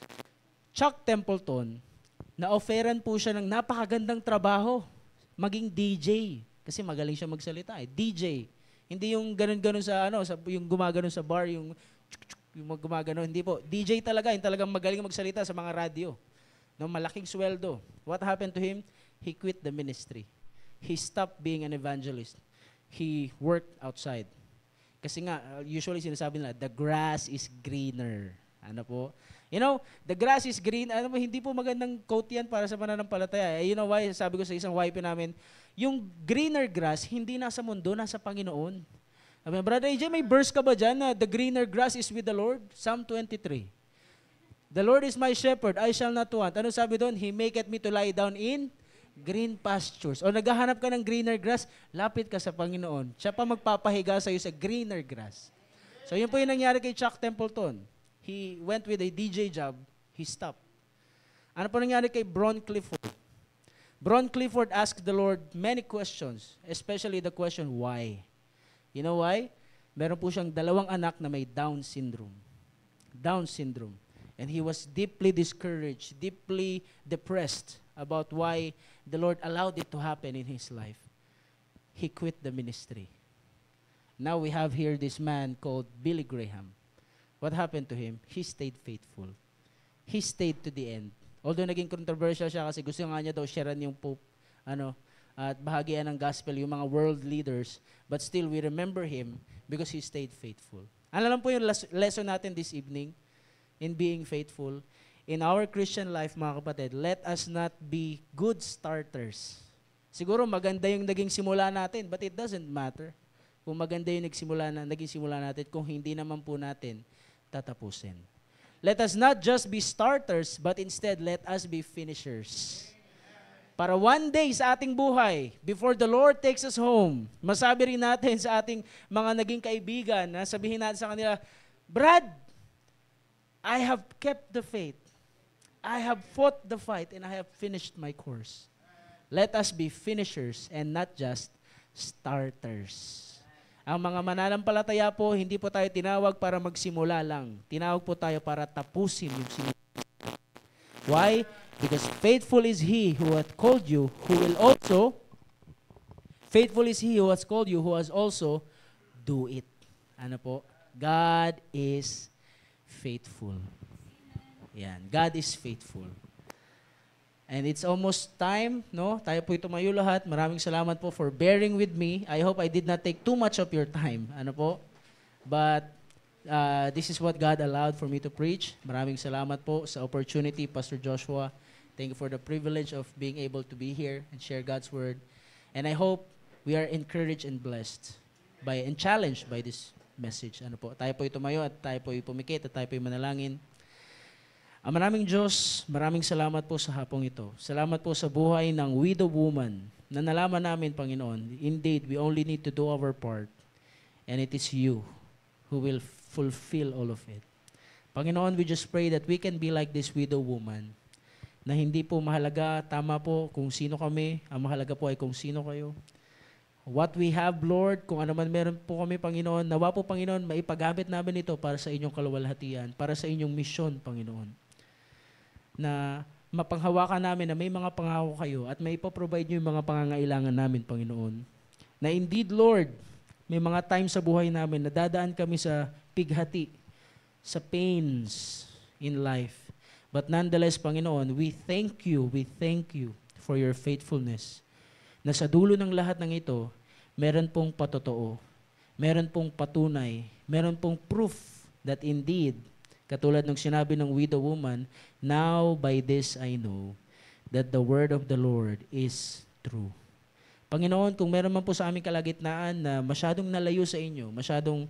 Chuck Templeton, na-offeran po siya ng napakagandang trabaho, maging DJ. Kasi magaling siya magsalita eh. DJ. Hindi yung ganun-ganun sa, yung gumaganon sa bar, yung gumaganon. Hindi po. DJ talaga, yung talagang magaling magsalita sa mga radio. No, malaking sweldo. What happened to him? He quit the ministry. He stopped being an evangelist. He worked outside. Kasi nga, usually sinasabi nila, the grass is greener. Ano po? You know, the grass is green. Ano mo, hindi po magandang quote yan para sa pananampalataya. You know why? Sabi ko sa isang wife namin, yung greener grass, hindi nasa mundo, nasa Panginoon. Sabi, Brother AJ, may verse ka ba dyan na the greener grass is with the Lord? Psalm 23. The Lord is my shepherd, I shall not want. Ano sabi doon? He maketh me to lie down in green pastures. O naghahanap ka ng greener grass, lapit ka sa Panginoon. Siya pa magpapahiga sa iyo sa greener grass. So yun po yung nangyari kay Chuck Templeton. He went with a DJ job, he stopped. Ano po nangyari kay Bron Clifford? Bron Clifford asked the Lord many questions, especially the question, why? You know why? Meron po siyang 2 anak na may Down syndrome. Down syndrome. And he was deeply discouraged, deeply depressed about why the Lord allowed it to happen in his life. He quit the ministry. Now we have here this man called Billy Graham. What happened to him? He stayed faithful. He stayed to the end. Although naging controversial siya kasi gusto nga niya daw sharean yung Pope, at bahagian ng gospel, yung mga world leaders. But still, we remember him because he stayed faithful. Ano lang po yung lesson natin this evening? In being faithful, in our Christian life, mga kapatid, let us not be good starters. Siguro maganda yung naging simula natin, but it doesn't matter kung maganda yung naging simula natin kung hindi naman po natin tatapusin. Let us not just be starters, but instead, let us be finishers. Para one day sa ating buhay, before the Lord takes us home, masabi rin natin sa ating mga naging kaibigan, na sabihin natin sa kanila, Brad, I have kept the faith. I have fought the fight and I have finished my course. Let us be finishers and not just starters. Ang mga mananampalataya po, hindi po tayo tinawag para magsimula lang. Tinawag po tayo para tapusin yung simula. Why? Because faithful is He who hath called you, who will also, faithful is He who has called you, who has also do it. Ano po? God is faithful. Yan. God is faithful. And it's almost time, no? Tayo po tumayo lahat. Maraming salamat po for bearing with me. I hope I did not take too much of your time. Ano po? But this is what God allowed for me to preach. Maraming salamat po sa opportunity, Pastor Joshua. Thank you for the privilege of being able to be here and share God's word. And I hope we are encouraged and blessed and challenged by this message. Ano po? Tayo po tumayo at tayo po pumikit at tayo po manalangin. Maraming Diyos, maraming salamat po sa hapong ito. Salamat po sa buhay ng widow woman na nalaman namin, Panginoon. Indeed, we only need to do our part. And it is you who will fulfill all of it. Panginoon, we just pray that we can be like this widow woman na hindi po mahalaga, tama po, kung sino kami. Ang mahalaga po ay kung sino kayo. What we have, Lord, kung ano man meron po kami, Panginoon, nawa po, Panginoon, maipagamit namin ito para sa inyong kaluwalhatian, para sa inyong misyon, Panginoon. Na mapanghawakan namin na may mga pangako kayo at may ipoprovide nyo yung mga pangangailangan namin, Panginoon. Na indeed, Lord, may mga times sa buhay namin na dadaan kami sa pighati, sa pains in life. But nonetheless, Panginoon, we thank you for your faithfulness. Na sa dulo ng lahat ng ito, meron pong patotoo, meron pong patunay, meron pong proof that indeed, katulad ng sinabi ng widow woman, now by this I know that the word of the Lord is true. Panginoon, kung meron man po sa aming kalagitnaan na masyadong nalayo sa inyo, masyadong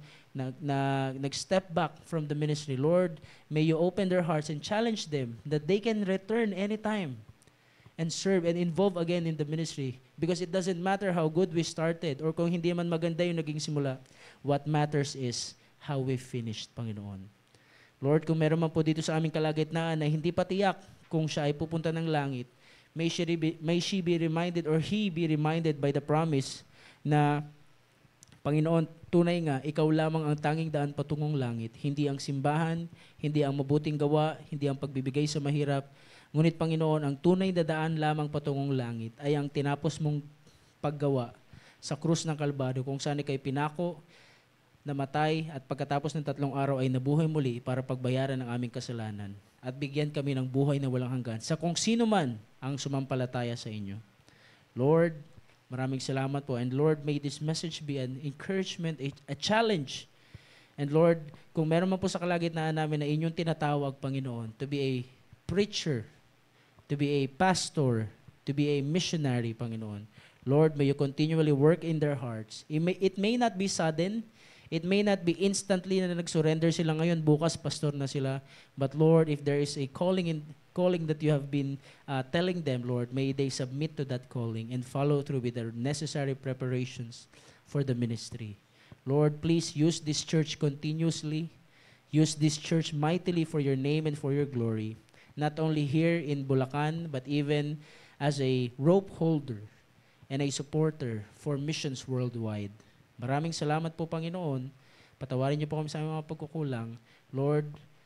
nag-step back from the ministry, Lord, may you open their hearts and challenge them that they can return anytime and serve and involve again in the ministry. Because it doesn't matter how good we started or kung hindi man maganda yung naging simula. What matters is how we finished, Panginoon. Lord, kung meron man po dito sa aming kalagitnaan na hindi pa tiyak kung siya ay pupunta ng langit, may she be reminded or he be reminded by the promise na, Panginoon, tunay nga, ikaw lamang ang tanging daan patungong langit. Hindi ang simbahan, hindi ang mabuting gawa, hindi ang pagbibigay sa mahirap. Ngunit, Panginoon, ang tunay na daan lamang patungong langit ay ang tinapos mong paggawa sa krus ng Kalbaryo kung saan ikay pinako, namatay at pagkatapos ng 3 araw ay nabuhay muli para pagbayaran ng aming kasalanan at bigyan kami ng buhay na walang hanggan sa kung sino man ang sumampalataya sa inyo. Lord, maraming salamat po. And Lord, may this message be an encouragement, a challenge. And Lord, kung meron man po sa kalagitnaan namin na inyong tinatawag, Panginoon, to be a preacher, to be a pastor, to be a missionary, Panginoon. Lord, may you continually work in their hearts. It may not be sudden. It may not be instantly na nag-surrender sila ngayon, bukas pastor na sila. But Lord, if there is a calling that you have been telling them, Lord, may they submit to that calling and follow through with the necessary preparations for the ministry. Lord, please use this church continuously. Use this church mightily for your name and for your glory. Not only here in Bulacan, but even as a rope holder and a supporter for missions worldwide. Maraming salamat po, Panginoon. Patawarin niyo po kami sa aming mga pagkukulang. Lord,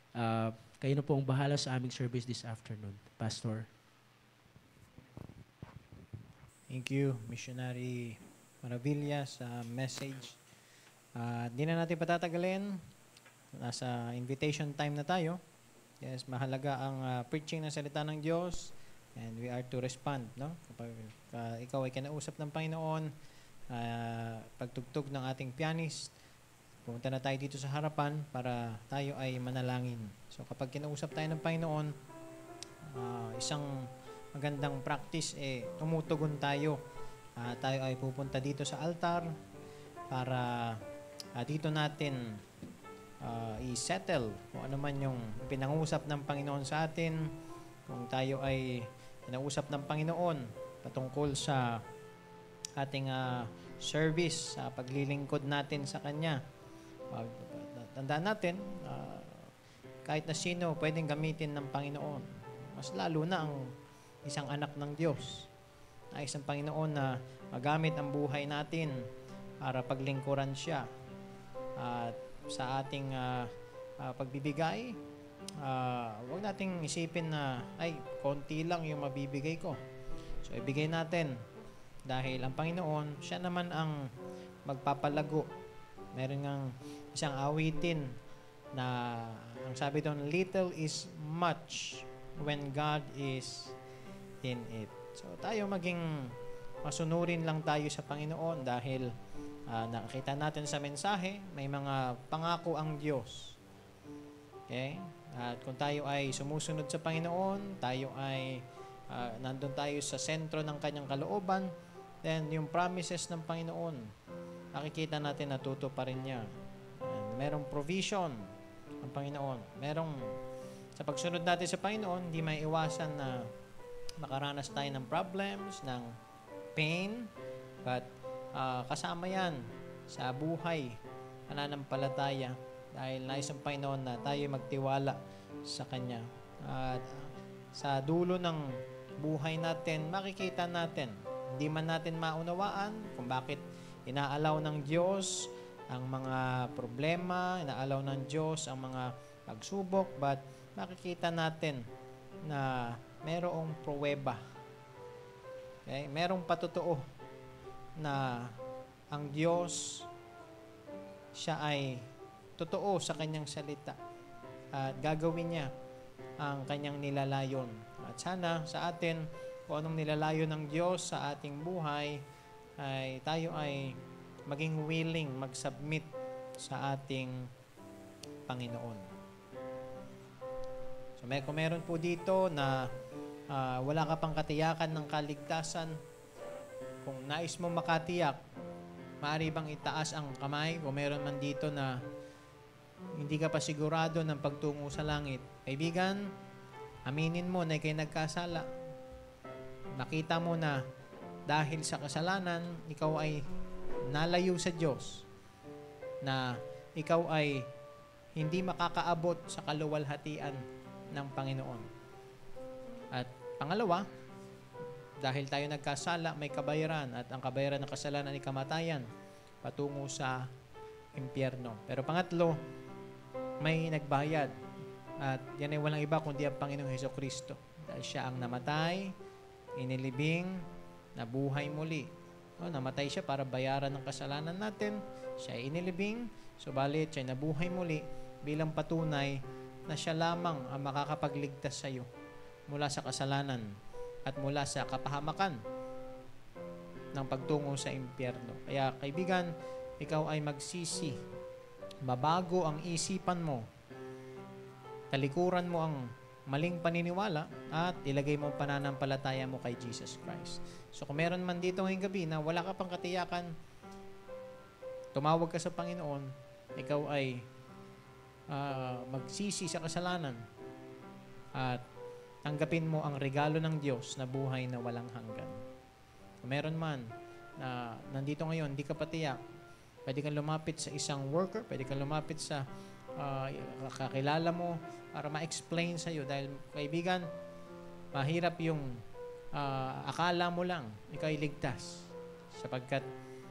kayo na po ang bahala sa aming service this afternoon. Pastor. Thank you, Missionary Maravilla, sa message. Di na natin patatagalin. Nasa invitation time na tayo. Yes, mahalaga ang preaching ng salita ng Diyos and we are to respond. No? Kapag ikaw ay kinausap ng Panginoon, pagtugtog ng ating pianist, pumunta na tayo dito sa harapan para tayo ay manalangin. So kapag kinausap tayo ng Panginoon, isang magandang practice, tumutugon tayo. Tayo ay pupunta dito sa altar para dito natin i-settle kung ano man yung pinangusap ng Panginoon sa atin. Kung tayo ay pinausap ng Panginoon patungkol sa ating service, sa paglilingkod natin sa Kanya. Tandaan natin, kahit na sino pwedeng gamitin ng Panginoon. Mas lalo na ang isang anak ng Diyos. Nais ng Panginoon na magamit ang buhay natin para paglingkuran siya. At sa ating pagbibigay, huwag nating isipin na, ay, konti lang yung mabibigay ko. So, ibigay natin. Dahil ang Panginoon, siya naman ang magpapalago. Meron ngang isang awitin na, ang sabi doon, little is much when God is in it. So, tayo maging masunurin lang tayo sa Panginoon dahil nakita natin sa mensahe, may mga pangako ang Diyos. Okay? At kung tayo ay sumusunod sa Panginoon, tayo ay nandun tayo sa sentro ng kanyang kalooban, then yung promises ng Panginoon, nakikita natin natutuparin niya. And merong provision ang Panginoon. Sa pagsunod natin sa Panginoon, hindi may iwasan na makaranas tayo ng problems, ng pain, but kasama yan sa buhay, pananampalataya, dahil nais ang Panginoon na tayo magtiwala sa Kanya. At sa dulo ng buhay natin, makikita natin, hindi man natin maunawaan kung bakit inaalaw ng Diyos ang mga problema, inaalaw ng Diyos ang mga pagsubok, but makikita natin na merong pruweba. Okay? Merong patotoo na ang Diyos, siya ay totoo sa kanyang salita at gagawin niya ang kanyang nilalayon. At sana sa atin, kung anong nilalayon ng Diyos sa ating buhay, ay tayo ay maging willing mag-submit sa ating Panginoon. So kung meron po dito na wala ka pang katiyakan ng kaligtasan, kung nais mo makatiyak, maaari bang itaas ang kamay? Kung meron man dito na hindi ka pa sigurado ng pagtungo sa langit, kaibigan, aminin mo na ikay nagkasala. Nakita mo na dahil sa kasalanan, ikaw ay nalayo sa Diyos, na ikaw ay hindi makakaabot sa kaluwalhatian ng Panginoon. At pangalawa, dahil tayo nagkasala, may kabayaran, at ang kabayaran ng kasalanan ay kamatayan patungo sa impyerno. Pero pangatlo, may nagbayad, at yan ay walang iba kundi ang Panginoong Hesukristo. Dahil siya ang namatay, inilibing, nabuhay muli. Namatay siya para bayaran ng kasalanan natin. Siya ay inilibing, subalit siya ay nabuhay muli bilang patunay na siya lamang ang makakapagligtas sa iyo mula sa kasalanan at mula sa kapahamakan ng pagtungo sa impyerno. Kaya kaibigan, ikaw ay magsisi. Mabago ang isipan mo. Talikuran mo ang maling paniniwala at ilagay mo ang pananampalataya mo kay Jesus Christ. So kung meron man dito ngayong gabi na wala ka pang katiyakan, tumawag ka sa Panginoon, ikaw ay magsisi sa kasalanan at tanggapin mo ang regalo ng Diyos na buhay na walang hanggan. Kung meron man na nandito ngayon, hindi ka patiyak, pwede kang lumapit sa isang worker, pwede kang lumapit sa kakilala mo para ma-explain sa iyo. Dahil kaibigan, mahirap yung akala mo lang ikaw ay ligtas, sapagkat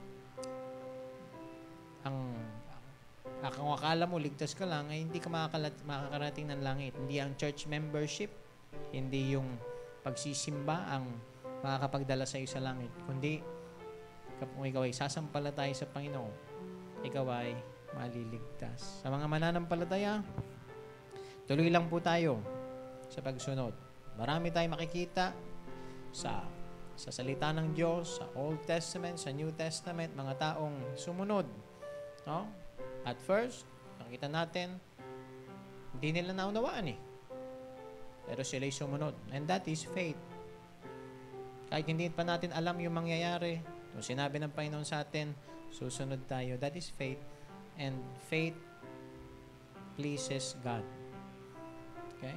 ang akala mo ligtas ka lang ay hindi ka makakarating ng langit. Hindi ang church membership, hindi yung pagsisimba ang makakapagdala sa iyo sa langit, kundi kung ikaw ay sasampalataya sa Panginoon, ikaw ay maliligtas. Sa mga mananampalataya, tuloy lang po tayo sa pagsunod. Marami tayong makikita sa salita ng Diyos, sa Old Testament, sa New Testament, mga taong sumunod. No? At first, nakita natin, hindi nila naunawaan pero sila'y sumunod. And that is faith. Kahit hindi pa natin alam yung mangyayari, kung sinabi ng Panginoon sa atin, susunod tayo. That is faith. And faith pleases God. Okay?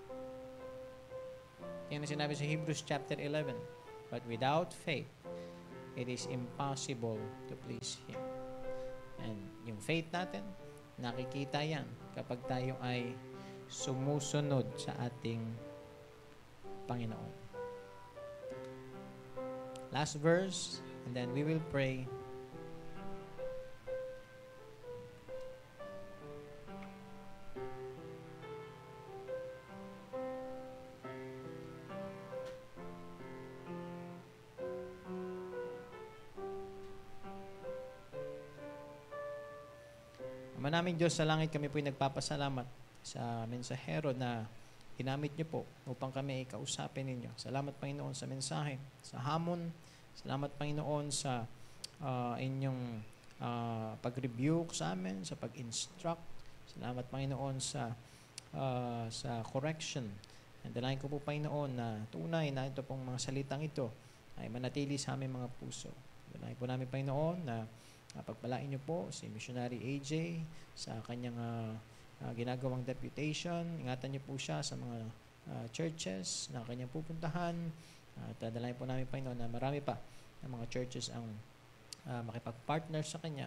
Yan ang sinabi sa Hebrews chapter 11. But without faith, it is impossible to please Him. And yung faith natin, nakikita yan kapag tayo ay sumusunod sa ating Panginoon. last verse, and then we will pray. Ama naming Diyos sa langit, kami po'y nagpapasalamat sa mensahero na ginamit niyo po upang kami ay kausapin ninyo. Salamat, Panginoon, sa mensahe, sa hamon. Salamat, Panginoon, sa inyong pag-rebuke sa amin, sa pag-instruct. Salamat, Panginoon, sa correction. And dalayan ko po, Panginoon, na tunay na ito pong mga salitang ito ay manatili sa aming mga puso. Dalayan po namin, Panginoon, na pagpalain niyo po si Missionary AJ sa kanyang ginagawang deputation. Ingatan niyo po siya sa mga churches na kanyang pupuntahan. At dalayan po namin, Panginoon, na marami pa ng mga churches ang makipag-partner sa kanya,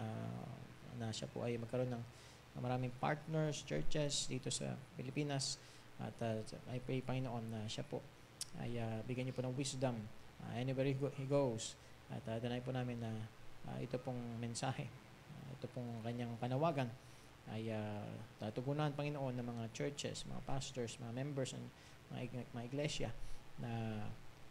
na siya po ay magkaroon ng maraming partners, churches dito sa Pilipinas. At I pray, Panginoon, na siya po ay bigyan niyo po ng wisdom anywhere he goes. At dalayan po namin na ito pong mensahe, ito pong kanyang panawagan ay tatugunan, Panginoon, ng mga churches, mga pastors, mga members ng mga iglesia na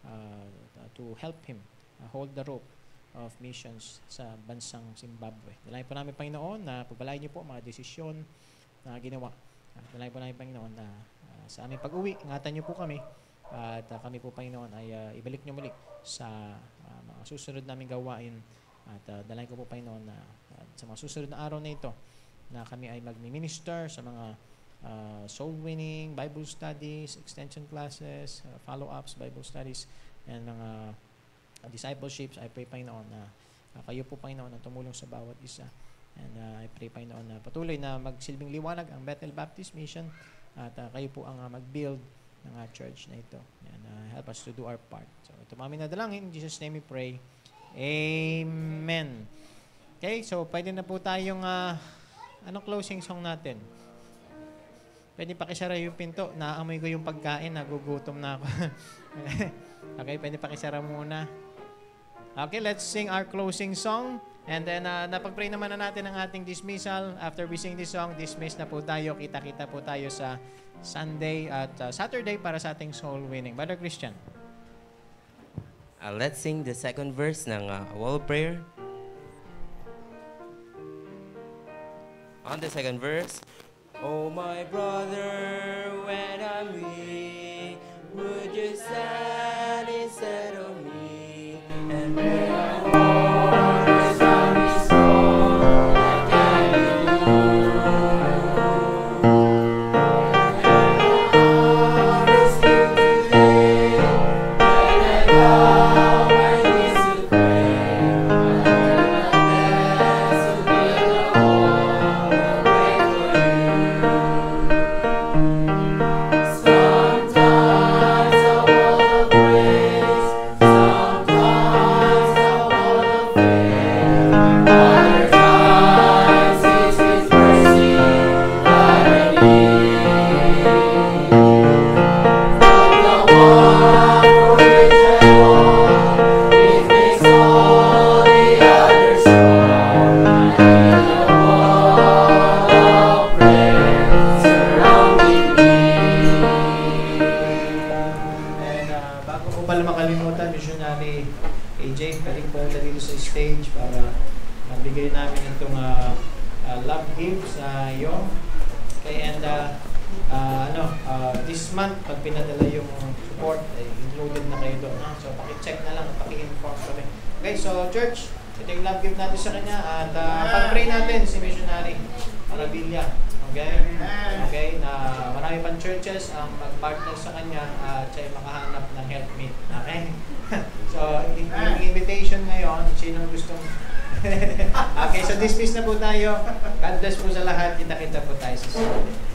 to help him hold the rope of missions sa bansang Zimbabwe. Dalayan po namin, Panginoon, na pagpalain niyo po mga desisyon na ginawa. Dalayan po namin, Panginoon, na sa aming pag-uwi, ingatan niyo po kami at kami po, Panginoon, ay ibalik niyo muli sa mga susunod naming gawain. At dalayan ko po, Panginoon, na sa mga susunod na araw na ito na kami ay mag-minister sa mga soul winning, Bible studies, extension classes, follow-ups, Bible studies, and mga discipleships. I pray, Panginoon, na kayo po, Panginoon, ang tumulong sa bawat isa. And I pray, Panginoon, na patuloy na magsilbing liwanag ang Bethel Baptist Mission at kayo po ang mag-build ng church na ito. And help us to do our part. So ito mami na dalangin. In Jesus' name we pray. Amen. Okay, so pwede na po tayong anong closing song natin? Pwede pakisara yung pinto. Naamoy ko yung pagkain. Nagugutom na ako. Okay, pwede pakisara muna. Okay, let's sing our closing song. And then, napag-pray naman na natin ang ating dismissal. After we sing this song, dismiss na po tayo. Kita-kita po tayo sa Sunday at Saturday para sa ating soul winning. Brother Christian. Let's sing the second verse ng wall prayer. On the second verse, oh my brother, when I'm weak, would you stand instead of me? And when I'm worn, shall be strong, like I do. And my heart is filled today, when I bow my knees to pray. I dance to be the whole, pray for you. Sometimes I wanna praise, sometimes I wanna fear. Other times it's His mercy that I need. From the one for which I long, it makes all the others strong. I need the wall of prayer surrounding me. And bago ko pala makalimutan, Missionary AJ, pwede po dito sa stage para magbigay namin itong love gift sa iyo. Okay, and this month, pag pinadala yung support, included na kayo doon. So, paki-check na lang, paki-inform kami. Okay, so church, ito yung love gift natin sa kanya at pag-pray natin si Missionary Maravilla. Okay? Okay, na marami pang churches ang mag-partner sa kanya at siya makahanap ng helpmate. Okay? So, yung invitation ngayon, sinong gustong... Okay, so dismiss na po tayo. God bless po sa lahat. Kita-kita po tayo sa Sunday.